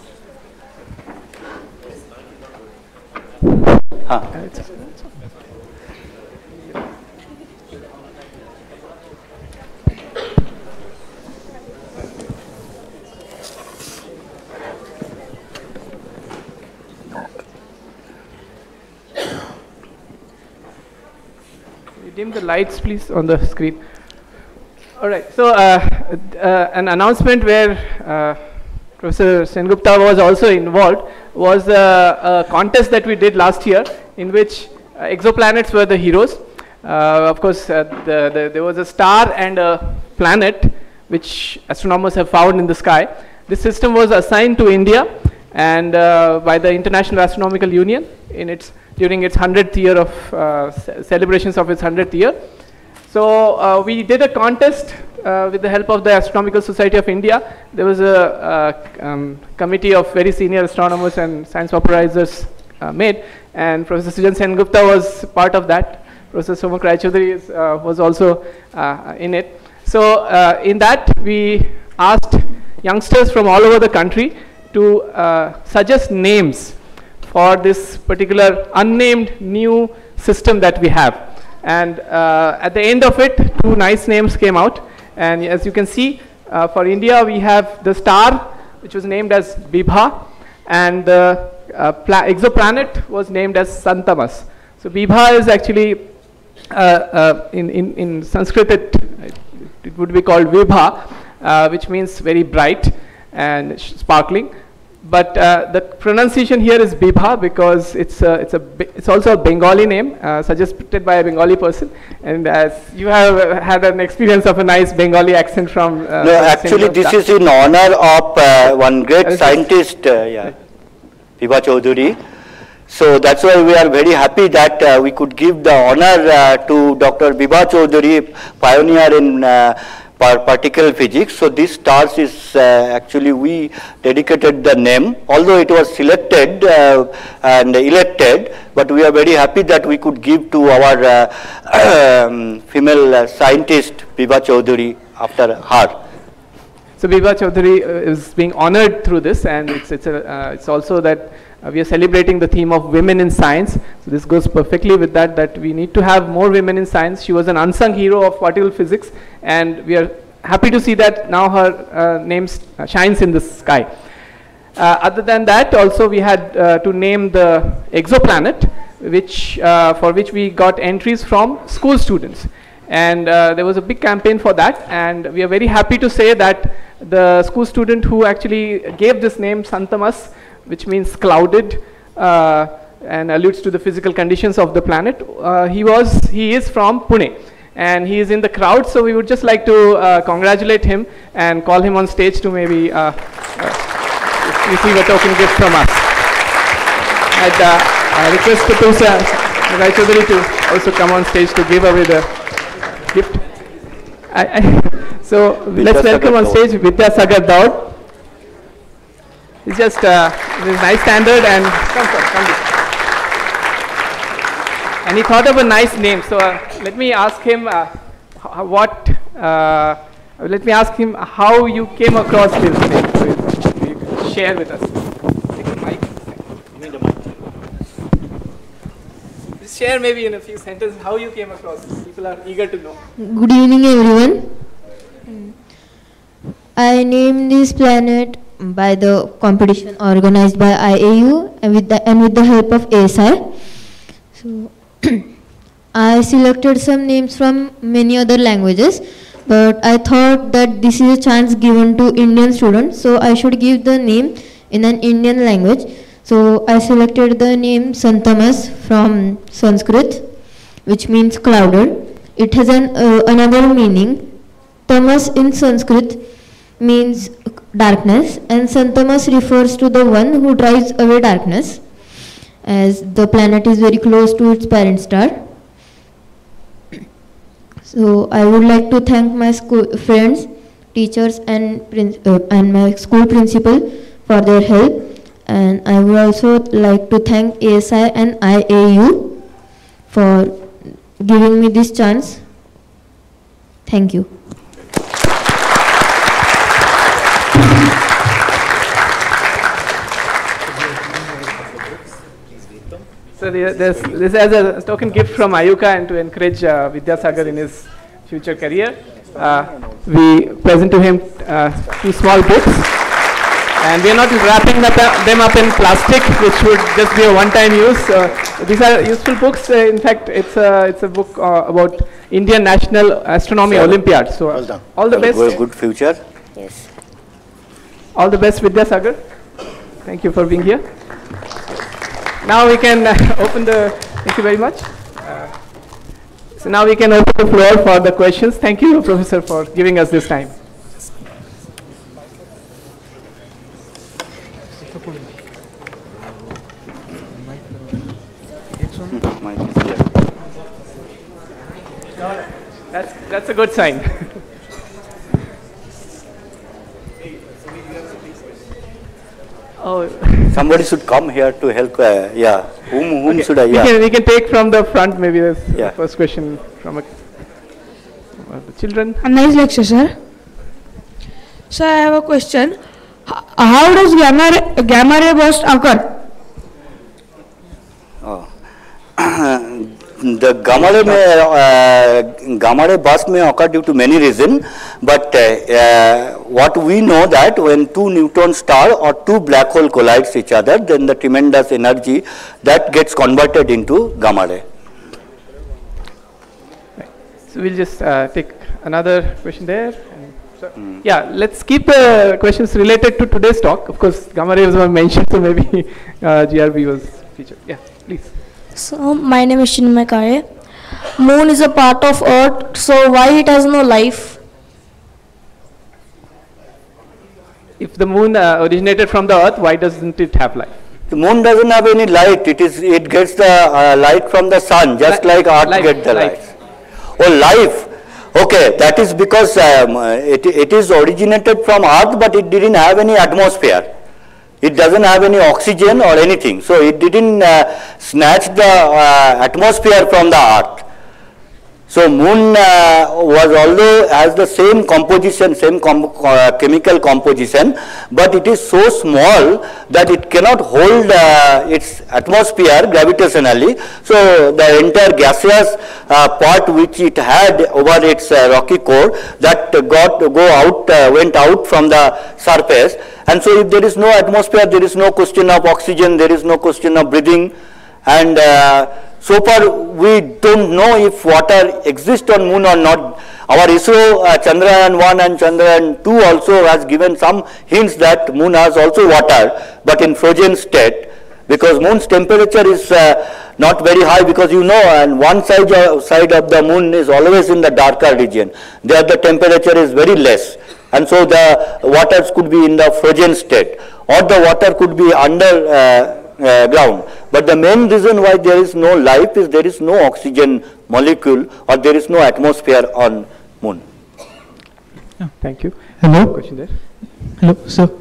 Dim the lights, please, on the screen. All right. So, an announcement where Professor Sengupta was also involved was a contest that we did last year, in which exoplanets were the heroes. Of course, there was a star and a planet which astronomers have found in the sky. This system was assigned to India and by the International Astronomical Union during its 100th year of celebrations of its 100th year. So we did a contest with the help of the Astronomical Society of India. There was a committee of very senior astronomers and science popularizers made, and Professor Sujan Sengupta was part of that. Professor Somok Raichodhuri was also in it. So in that, we asked youngsters from all over the country to suggest names for this particular unnamed new system that we have. And at the end of it, 2 nice names came out. And as you can see, for India, we have the star, which was named as Bibha, and the exoplanet was named as Santamas. So Bibha is actually, in Sanskrit, it would be called Vibha, which means very bright and sparkling. But the pronunciation here is Bibha because it's also a Bengali name suggested by a Bengali person. And as you have had an experience of a nice Bengali accent from no, actually this is in honor of one great scientist, Bibha Chaudhuri. So that's why we are very happy that we could give the honor to Dr. Bibha Chaudhuri, pioneer in particle physics. So this stars is actually we dedicated the name, although it was selected and elected, but we are very happy that we could give to our female scientist Bibha Chaudhuri after her. So Bibha Chaudhuri is being honored through this, and it's also that we are celebrating the theme of women in science. So this goes perfectly with that we need to have more women in science. She was an unsung hero of particle physics, and we are happy to see that now her name shines in the sky. Other than that, also we had to name the exoplanet, for which we got entries from school students. And there was a big campaign for that, and we are very happy to say that the school student who actually gave this name, Santamas, which means clouded, and alludes to the physical conditions of the planet. He is from Pune, and he is in the crowd, so we would just like to congratulate him and call him on stage to maybe receive a token gift from us. And I request Professor Chaudhuri to also come on stage to give away the gift. So let's welcome on stage Vidyasagar Daud. It's just this nice standard, and come. And he thought of a nice name. So let me ask him let me ask him how you came across this name. So you can share with us. Take the mic. You mean the mic? Just share maybe in a few sentences how you came across this. People are eager to know. Good evening, everyone. I named this planet by the competition organized by IAU and with the help of ASI. So I selected some names from many other languages, but I thought that this is a chance given to Indian students, so I should give the name in an Indian language. So I selected the name Santamas from Sanskrit, which means clouded. It has another meaning. Tamas in Sanskrit means darkness, and Santamas refers to the one who drives away darkness, as the planet is very close to its parent star. So I would like to thank my school friends, teachers, and my school principal for their help, and I would also like to thank ASI and IAU for giving me this chance. Thank you. So this is a token gift from IUCAA, and to encourage Vidyasagar in his future career, we present to him 2 small books, and we are not wrapping them up in plastic, which would just be a one-time use. These are useful books. In fact, it's a book about Indian National Astronomy Olympiad. So well done. All the best. Good future. Yes. All the best, Vidyasagar. Thank you for being here. Now we can open the, thank you very much. So now we can open the floor for the questions. Thank you, Professor, for giving us this time. That's a good sign. Oh. Somebody should come here to help. Yeah. Whom Okay. should I? Yeah. We can take from the front. Maybe the first question from the children. A nice lecture, sir. Sir, I have a question. How does gamma ray burst occur? The gamma ray burst may occur due to many reasons, but what we know that when 2 neutron star or 2 black hole collides each other, then the tremendous energy that gets converted into gamma ray. Right. So we'll just take another question there. So, yeah, let's keep questions related to today's talk. Of course, gamma rays were mentioned, so maybe GRB was featured. Yeah, please. So, my name is Chinmay Kare. Moon is a part of Earth, so why it has no life? If the moon originated from the Earth, why doesn't it have life? The moon doesn't have any light. It gets the light from the sun, just like Earth gets the light. Oh, life. Okay, that is because it is originated from Earth, but it didn't have any atmosphere. It doesn't have any oxygen or anything. So it didn't snatch the atmosphere from the Earth. So moon although has the same composition, same chemical composition, but it is so small that it cannot hold its atmosphere gravitationally. So the entire gaseous part which it had over its rocky core, that went out from the surface. And so if there is no atmosphere, there is no question of oxygen, there is no question of breathing, and so far we don't know if water exists on moon or not. Our ISRO Chandrayaan-1 and Chandrayaan-2 also has given some hints that moon has also water, but in frozen state, because moon's temperature is not very high, because and one side of the moon is always in the darker region. There the temperature is very less, and so the waters could be in the frozen state, or the water could be under ground. But the main reason why there is no life is there is no oxygen molecule, or there is no atmosphere on moon. Yeah, thank you. Hello. Question there. Hello, sir.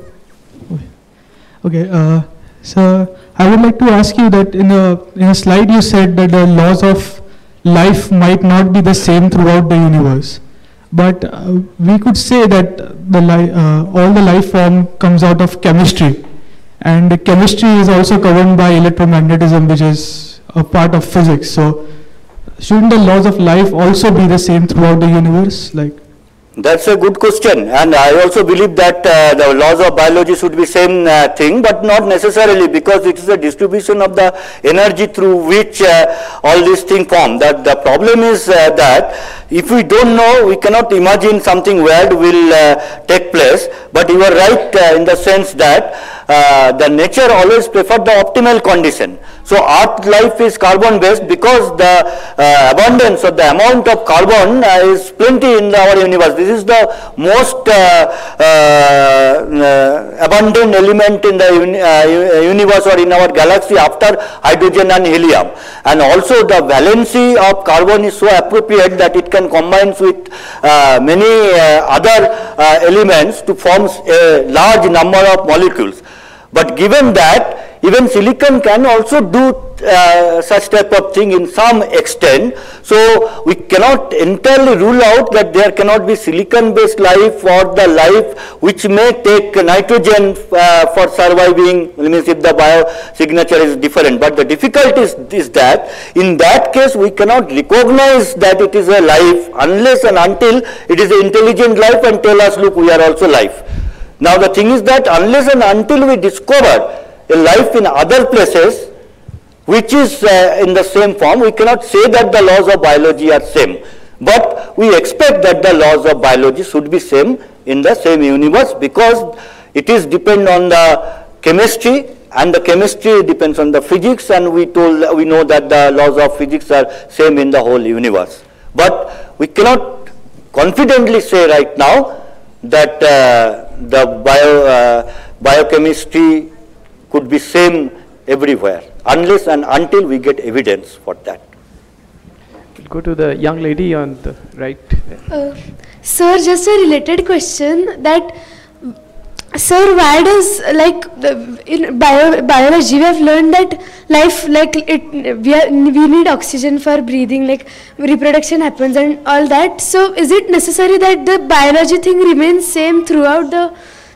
Okay, so I would like to ask you that in a slide you said that the laws of life might not be the same throughout the universe, but we could say that all the life form comes out of chemistry. And the chemistry is also governed by electromagnetism, which is a part of physics. So, shouldn't the laws of life also be the same throughout the universe? That's a good question, and I also believe that the laws of biology should be same thing, but not necessarily, because it is a distribution of the energy through which all these things form. That the problem is that if we don't know, we cannot imagine something weird will take place. But you are right in the sense that the nature always preferred the optimal condition. So Earth life is carbon based because the abundance or the amount of carbon is plenty in our universe. This is the most abundant element in the universe or in our galaxy after hydrogen and helium. And also the valency of carbon is so appropriate that it can combine with many other elements to form a large number of molecules. But given that, even silicon can also do such type of thing in some extent. So we cannot entirely rule out that there cannot be silicon based life, or the life which may take nitrogen for surviving, means if the biosignature is different. But the difficulty is that in that case we cannot recognize that it is a life unless and until it is an intelligent life and tell us, look, we are also life. Now the thing is that unless and until we discover a life in other places which is in the same form, we cannot say that the laws of biology are same. But we expect that the laws of biology should be same in the same universe, because it is depend on the chemistry, and the chemistry depends on the physics, and we know that the laws of physics are same in the whole universe. But we cannot confidently say right now that the biochemistry could be same everywhere, unless and until we get evidence for that. We'll go to the young lady on the right. Sir, just a related question that, sir, why does, in biology we have learned that life, we need oxygen for breathing, reproduction happens and all that. So is it necessary that the biology thing remains same throughout the,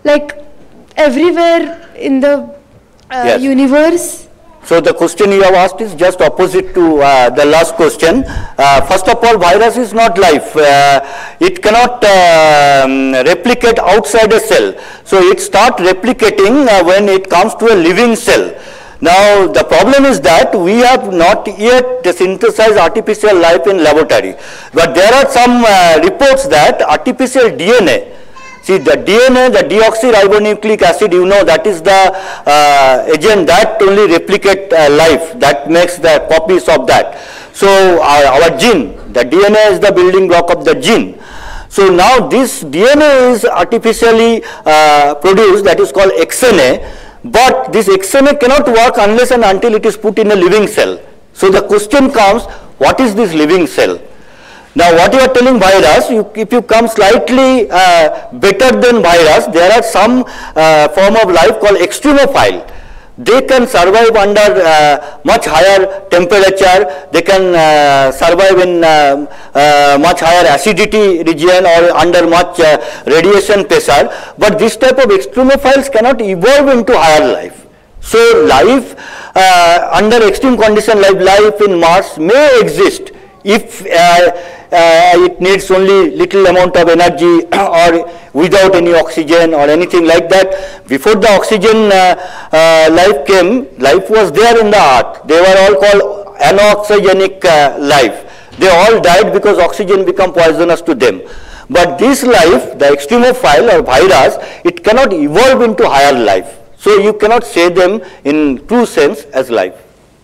everywhere in the Yes. universe? So the question you have asked is just opposite to the last question. First of all, virus is not life. It cannot replicate outside a cell. So it starts replicating when it comes to a living cell. Now the problem is that we have not yet synthesized artificial life in laboratory. But there are some reports that artificial DNA See, the DNA, the deoxyribonucleic acid, you know, that is the agent that only replicate life, that makes the copies of that. So our gene, the DNA is the building block of the gene. So now this DNA is artificially produced, that is called XNA, but this XNA cannot work unless and until it is put in a living cell. So the question comes, what is this living cell? Now what you are telling virus, if you come slightly better than virus, there are some form of life called extremophile. They can survive under much higher temperature, they can survive in much higher acidity region or under much radiation pressure, but this type of extremophiles cannot evolve into higher life. So life under extreme condition like life in Mars may exist if it needs only little amount of energy or without any oxygen or anything like that. Before the oxygen life came, life was there in the earth. They were all called anoxygenic life. They all died because oxygen became poisonous to them. But this life, the extremophile or virus, it cannot evolve into higher life. So you cannot say them in true sense as life.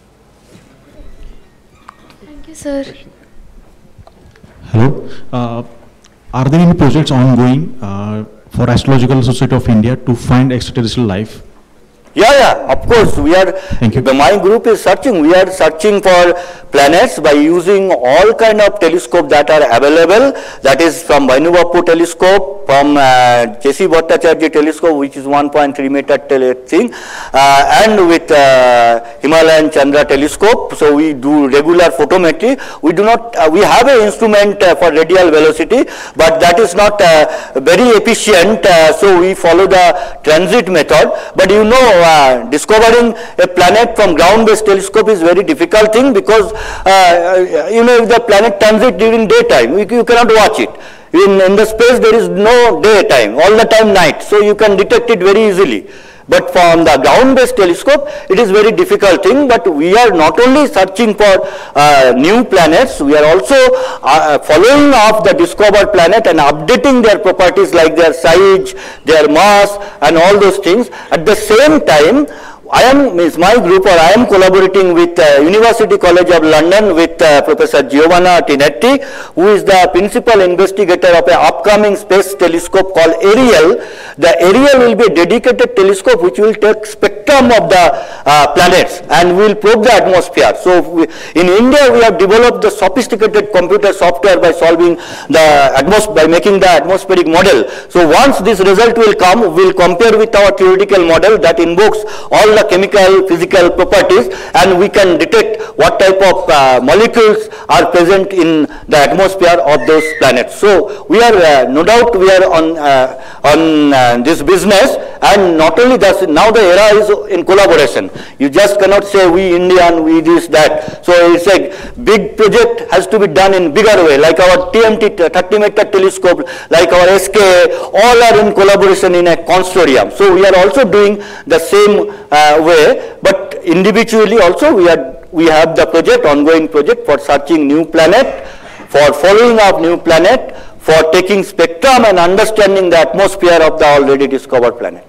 Thank you, sir. Hello. Are there any projects ongoing for Astrological Society of India to find extraterrestrial life? Yeah, of course. We are. Thank you. My group is searching. We are searching for planets by using all kind of telescopes that are available. That is from Vainu Bappu telescope, from J.C. Bhattacharya telescope, which is 1.3 meter thing, and with Himalayan Chandra telescope. So we do regular photometry. We do not. We have an instrument for radial velocity, but that is not very efficient. So we follow the transit method. But you know, discovering a planet from ground-based telescope is very difficult thing, because you know, if the planet transit during daytime, you cannot watch it. In the space there is no daytime, all the time night, so you can detect it very easily. But from the ground-based telescope, it is very difficult thing. But we are not only searching for new planets, we are also following up the discovered planet and updating their properties like their size, their mass, and all those things. At the same time, my group, or I am collaborating with University College of London with Professor Giovanna Tinetti, who is the principal investigator of an upcoming space telescope called Ariel. The Ariel will be a dedicated telescope which will take spectrum of the planets and will probe the atmosphere. So in India we have developed the sophisticated computer software by solving the by making the atmospheric model. So once this result will come, we will compare with our theoretical model that invokes all the chemical, physical properties, and we can detect what type of molecules are present in the atmosphere of those planets. So we are, no doubt we are on this business, and not only that, now the era is in collaboration. You just cannot say we Indian, we this, that. So it's a big project has to be done in bigger way, like our TMT 30 meter telescope, like our SK, all are in collaboration in a consortium. So we are also doing the same way, but individually also we have the project, ongoing project for searching new planet, for following up new planet, for taking spectrum and understanding the atmosphere of the already discovered planet.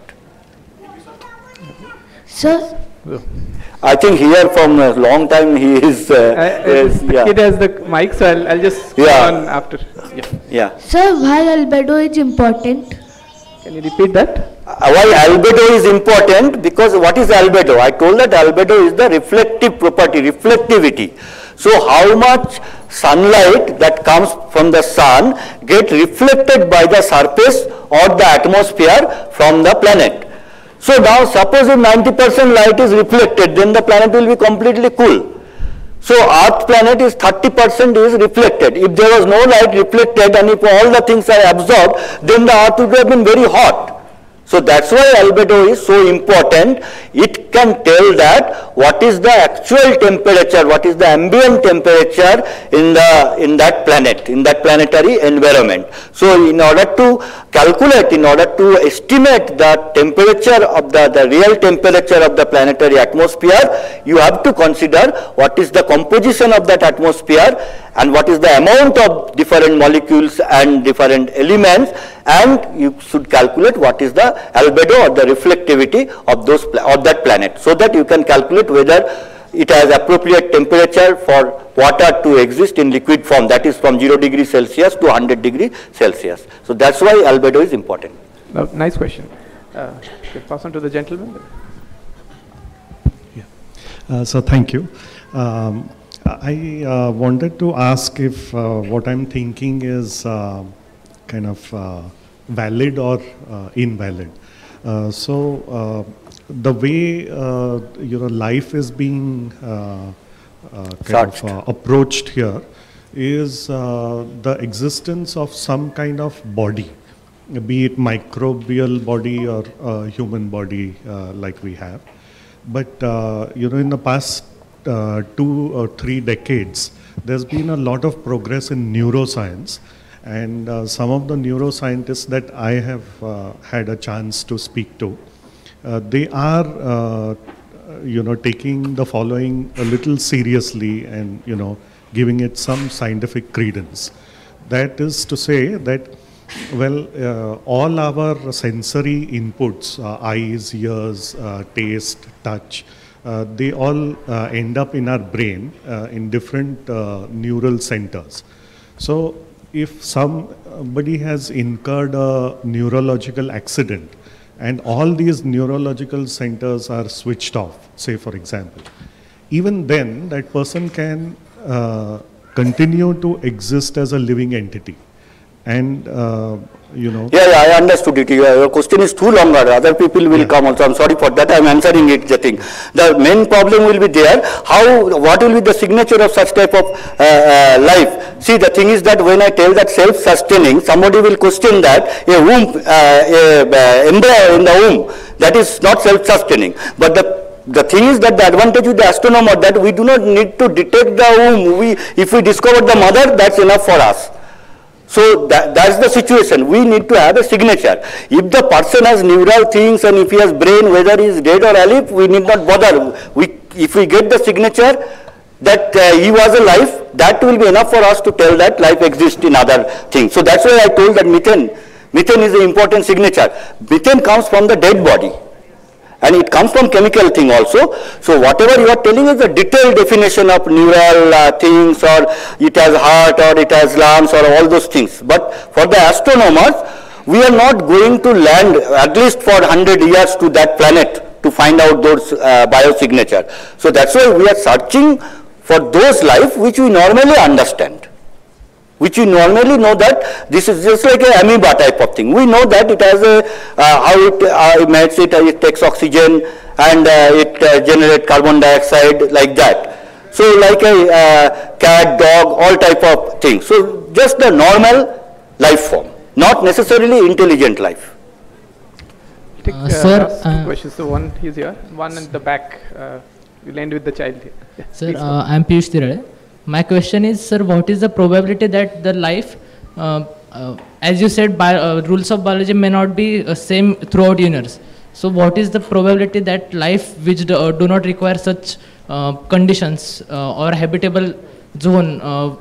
Sir? I think here from a long time he is. It has the mic, so I'll just go on after. Yeah. Sir, why albedo is important? Can you repeat that? Why albedo is important? Because what is albedo? I told that albedo is the reflective property, reflectivity. So how much sunlight that comes from the sun get reflected by the surface or the atmosphere from the planet. So now suppose if 90% light is reflected, then the planet will be completely cool. So Earth planet is 30% is reflected. If there was no light reflected and if all the things are absorbed, then the Earth would have been very hot. So that's why albedo is so important. It can tell that what is the actual temperature, what is the ambient temperature in that planet, in that planetary environment. So in order to calculate, in order to estimate the temperature of the real temperature of the planetary atmosphere, you have to consider what is the composition of that atmosphere and what is the amount of different molecules and different elements, and you should calculate what is the albedo or the reflectivity of that planet, so that you can calculate whether it has appropriate temperature for water to exist in liquid form, that is from 0 degree Celsius to 100 degree Celsius. So that's why albedo is important. Nice question. Pass on to the gentleman. Yeah. So thank you. I wanted to ask if what I'm thinking is kind of valid or invalid. The way life is being approached here is the existence of some kind of body, be it microbial body or human body like we have. But in the past 2 or 3 decades, there's been a lot of progress in neuroscience, and some of the neuroscientists that I have had a chance to speak to, they are taking the following a little seriously and giving it some scientific credence. That is to say that, well, all our sensory inputs, eyes, ears, taste, touch, they all end up in our brain in different neural centers. So if somebody has incurred a neurological accident and all these neurological centers are switched off, say for example, even then that person can continue to exist as a living entity. And Yeah, I understood it. Your question is too long. Other people will come also. I'm sorry for that. I'm answering it. The main problem will be there. What will be the signature of such type of life? See, the thing is that when I tell that self-sustaining, somebody will question that a womb, embryo in the womb, that is not self-sustaining. But the thing is that the advantage with the astronomer that we do not need to detect the womb. If we discover the mother, that's enough for us. So that's the situation. We need to have a signature. If the person has neural things and if he has brain, whether he is dead or alive, we need not bother. If we get the signature that he was alive, that will be enough for us to tell that life exists in other things. So that's why I told that methane is an important signature. Methane comes from the dead body. And it comes from chemical thing also. So whatever you are telling is a detailed definition of neural things, or it has heart, or it has lungs, or all those things. But for the astronomers, we are not going to land at least for 100 years to that planet to find out those biosignature. So that's why we are searching for those life which we normally understand, which we normally know that this is just like an amoeba type of thing. We know that it has a, how it emits it takes oxygen and it generates carbon dioxide like that. So like a cat, dog, all type of things. So just the normal life form, not necessarily intelligent life. Sir, two questions. So one is here, one in the back. We'll end with the child here. Yeah, sir, I am Piyush Tirade. My question is, sir, what is the probability that the life, as you said, rules of biology may not be same throughout universe. So what is the probability that life which do not require such conditions or habitable zone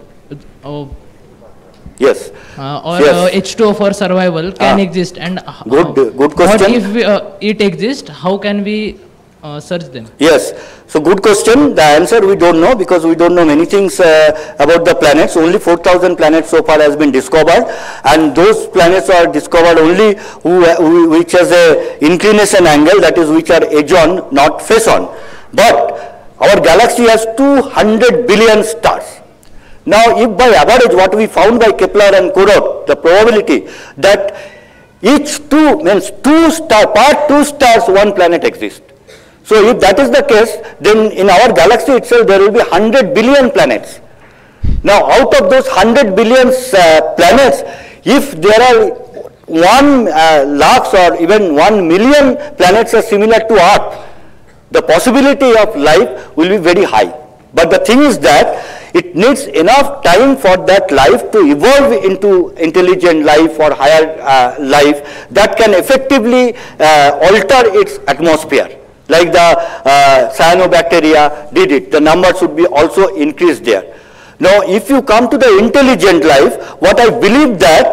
yes. Or H2O for survival can exist? And good question. What if it exists, how can we search them? Yes. So good question. The answer we don't know, because we don't know many things about the planets. Only 4,000 planets so far has been discovered, and those planets are discovered only which has a inclination angle, that is which are edge on, not face on. But our galaxy has 200 billion stars. Now if by average what we found by Kepler and Corot, the probability that each two means part two stars, one planet exists. So if that is the case, then in our galaxy itself there will be 100 billion planets. Now out of those 100 billion planets, if there are 1 lakhs or even 1 million planets are similar to Earth, the possibility of life will be very high. But the thing is that it needs enough time for that life to evolve into intelligent life or higher life that can effectively alter its atmosphere. Like the cyanobacteria did it, the number should be also increased there. Now, if you come to the intelligent life, what I believe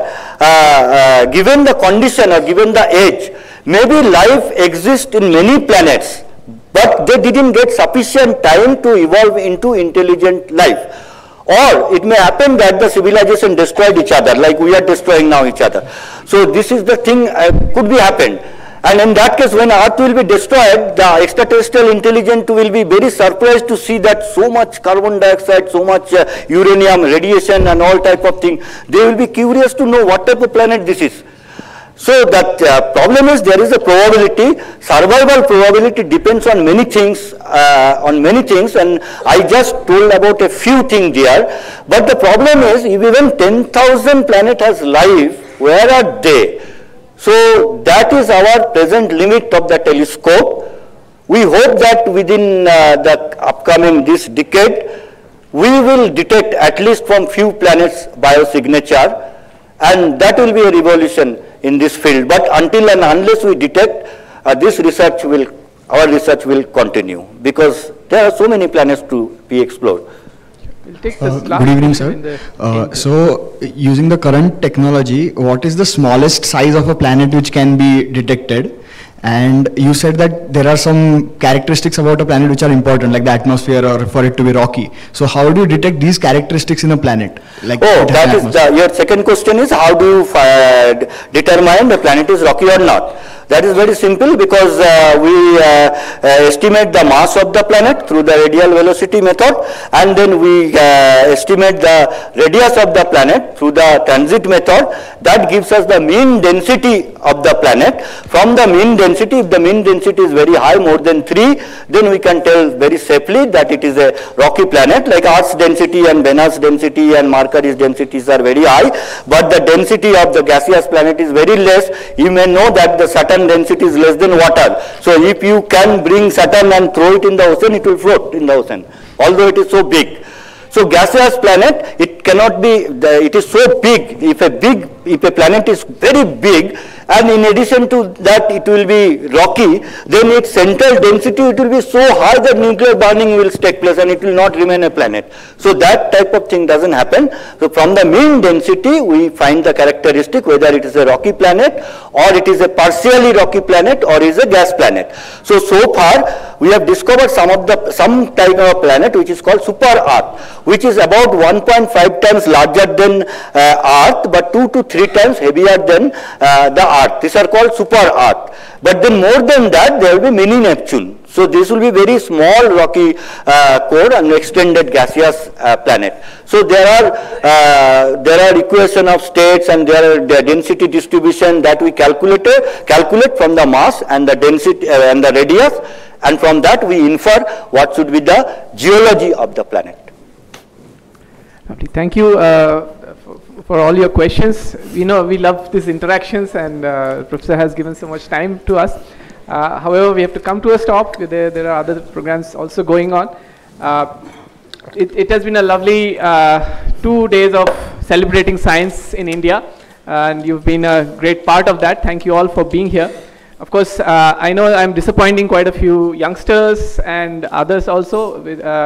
that given the condition or given the age, maybe life exists in many planets, but they didn't get sufficient time to evolve into intelligent life. Or it may happen that the civilization destroyed each other, like we are destroying now each other. So this is the thing could be happened. And in that case, when Earth will be destroyed, the extraterrestrial intelligent will be very surprised to see that so much carbon dioxide, so much uranium, radiation and all type of thing. They will be curious to know what type of planet this is. So that problem is there is a probability, survival probability depends on many things, and I just told about a few things there. But the problem is if even 10,000 planet has life, where are they? So that is our present limit of the telescope. We hope that within the upcoming this decade, we will detect at least from few planets biosignature, and that will be a revolution in this field. But until and unless we detect, our research will continue, because there are so many planets to be explored. We'll take this good evening, sir. So, using the current technology, what is the smallest size of a planet which can be detected? And you said that there are some characteristics about a planet which are important, like the atmosphere or for it to be rocky. So how do you detect these characteristics in a planet? Like that is your second question is how do you determine the planet is rocky or not? That is very simple, because we estimate the mass of the planet through the radial velocity method, and then we estimate the radius of the planet through the transit method. That gives us the mean density of the planet. From the mean density, if the mean density is very high, more than 3, then we can tell very safely that it is a rocky planet. Like Earth's density and Venus density and Mercury's densities are very high, but the density of the gaseous planet is very less. You may know that the Saturn density is less than water. So if you can bring Saturn and throw it in the ocean, it will float in the ocean, although it is so big. So gaseous planet, it cannot be, it is so big. If a planet is very big, and in addition to that it will be rocky, then its central density, it will be so high that nuclear burning will take place and it will not remain a planet. So that type of thing doesn't happen. So from the mean density, we find the characteristic whether it is a rocky planet or it is a partially rocky planet or is a gas planet. So far we have discovered some type of planet which is called super Earth, which is about 1.5 times larger than Earth, but 2 to 3 times heavier than the Earth. These are called super Earth. But then more than that, there will be mini Neptune. So this will be very small rocky core and extended gaseous planet. So there are equation of states, and there are the density distribution that we calculate from the mass and the density and the radius, and from that we infer what should be the geology of the planet. Lovely. Thank you for all your questions. We know we love these interactions, and Professor has given so much time to us. However, we have to come to a stop. There are other programs also going on. It has been a lovely 2 days of celebrating science in India, and you've been a great part of that. Thank you all for being here. Of course, I know I'm disappointing quite a few youngsters and others also,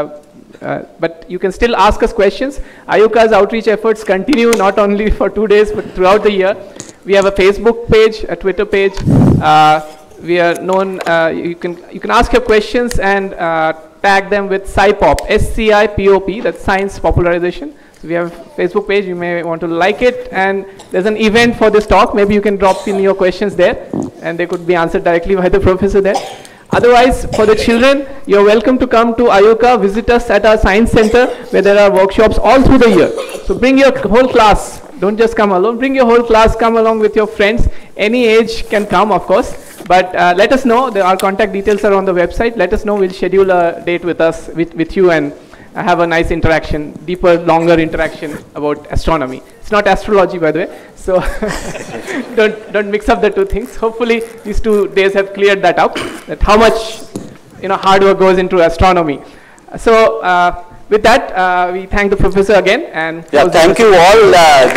but you can still ask us questions. IUCAA's outreach efforts continue not only for 2 days but throughout the year. We have a Facebook page, a Twitter page. We are known. You can ask your questions and tag them with SciPop, SCIPOP. That's science popularization. So we have a Facebook page. You may want to like it, and there's an event for this talk. Maybe you can drop in your questions there, and they could be answered directly by the professor there. Otherwise, for the children, you're welcome to come to IUCAA, visit us at our science center, where there are workshops all through the year. So bring your whole class. Don't just come alone. Bring your whole class. Come along with your friends. Any age can come, of course. But let us know. Our contact details are on the website. Let us know. We'll schedule a date with us, with you, and have a nice interaction, deeper, longer interaction about astronomy. It's not astrology, by the way, so don't mix up the two things. Hopefully these 2 days have cleared that up, that how much hard work goes into astronomy. So with that, we thank the professor again. And thank you all.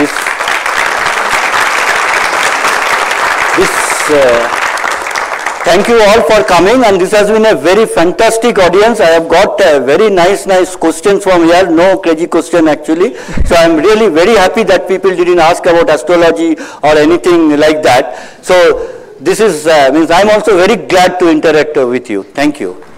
Thank you all for coming, and this has been a very fantastic audience. I have got very nice questions from here, no crazy question actually. So I'm really very happy that people didn't ask about astrology or anything like that. So this is, means I'm also very glad to interact with you. Thank you.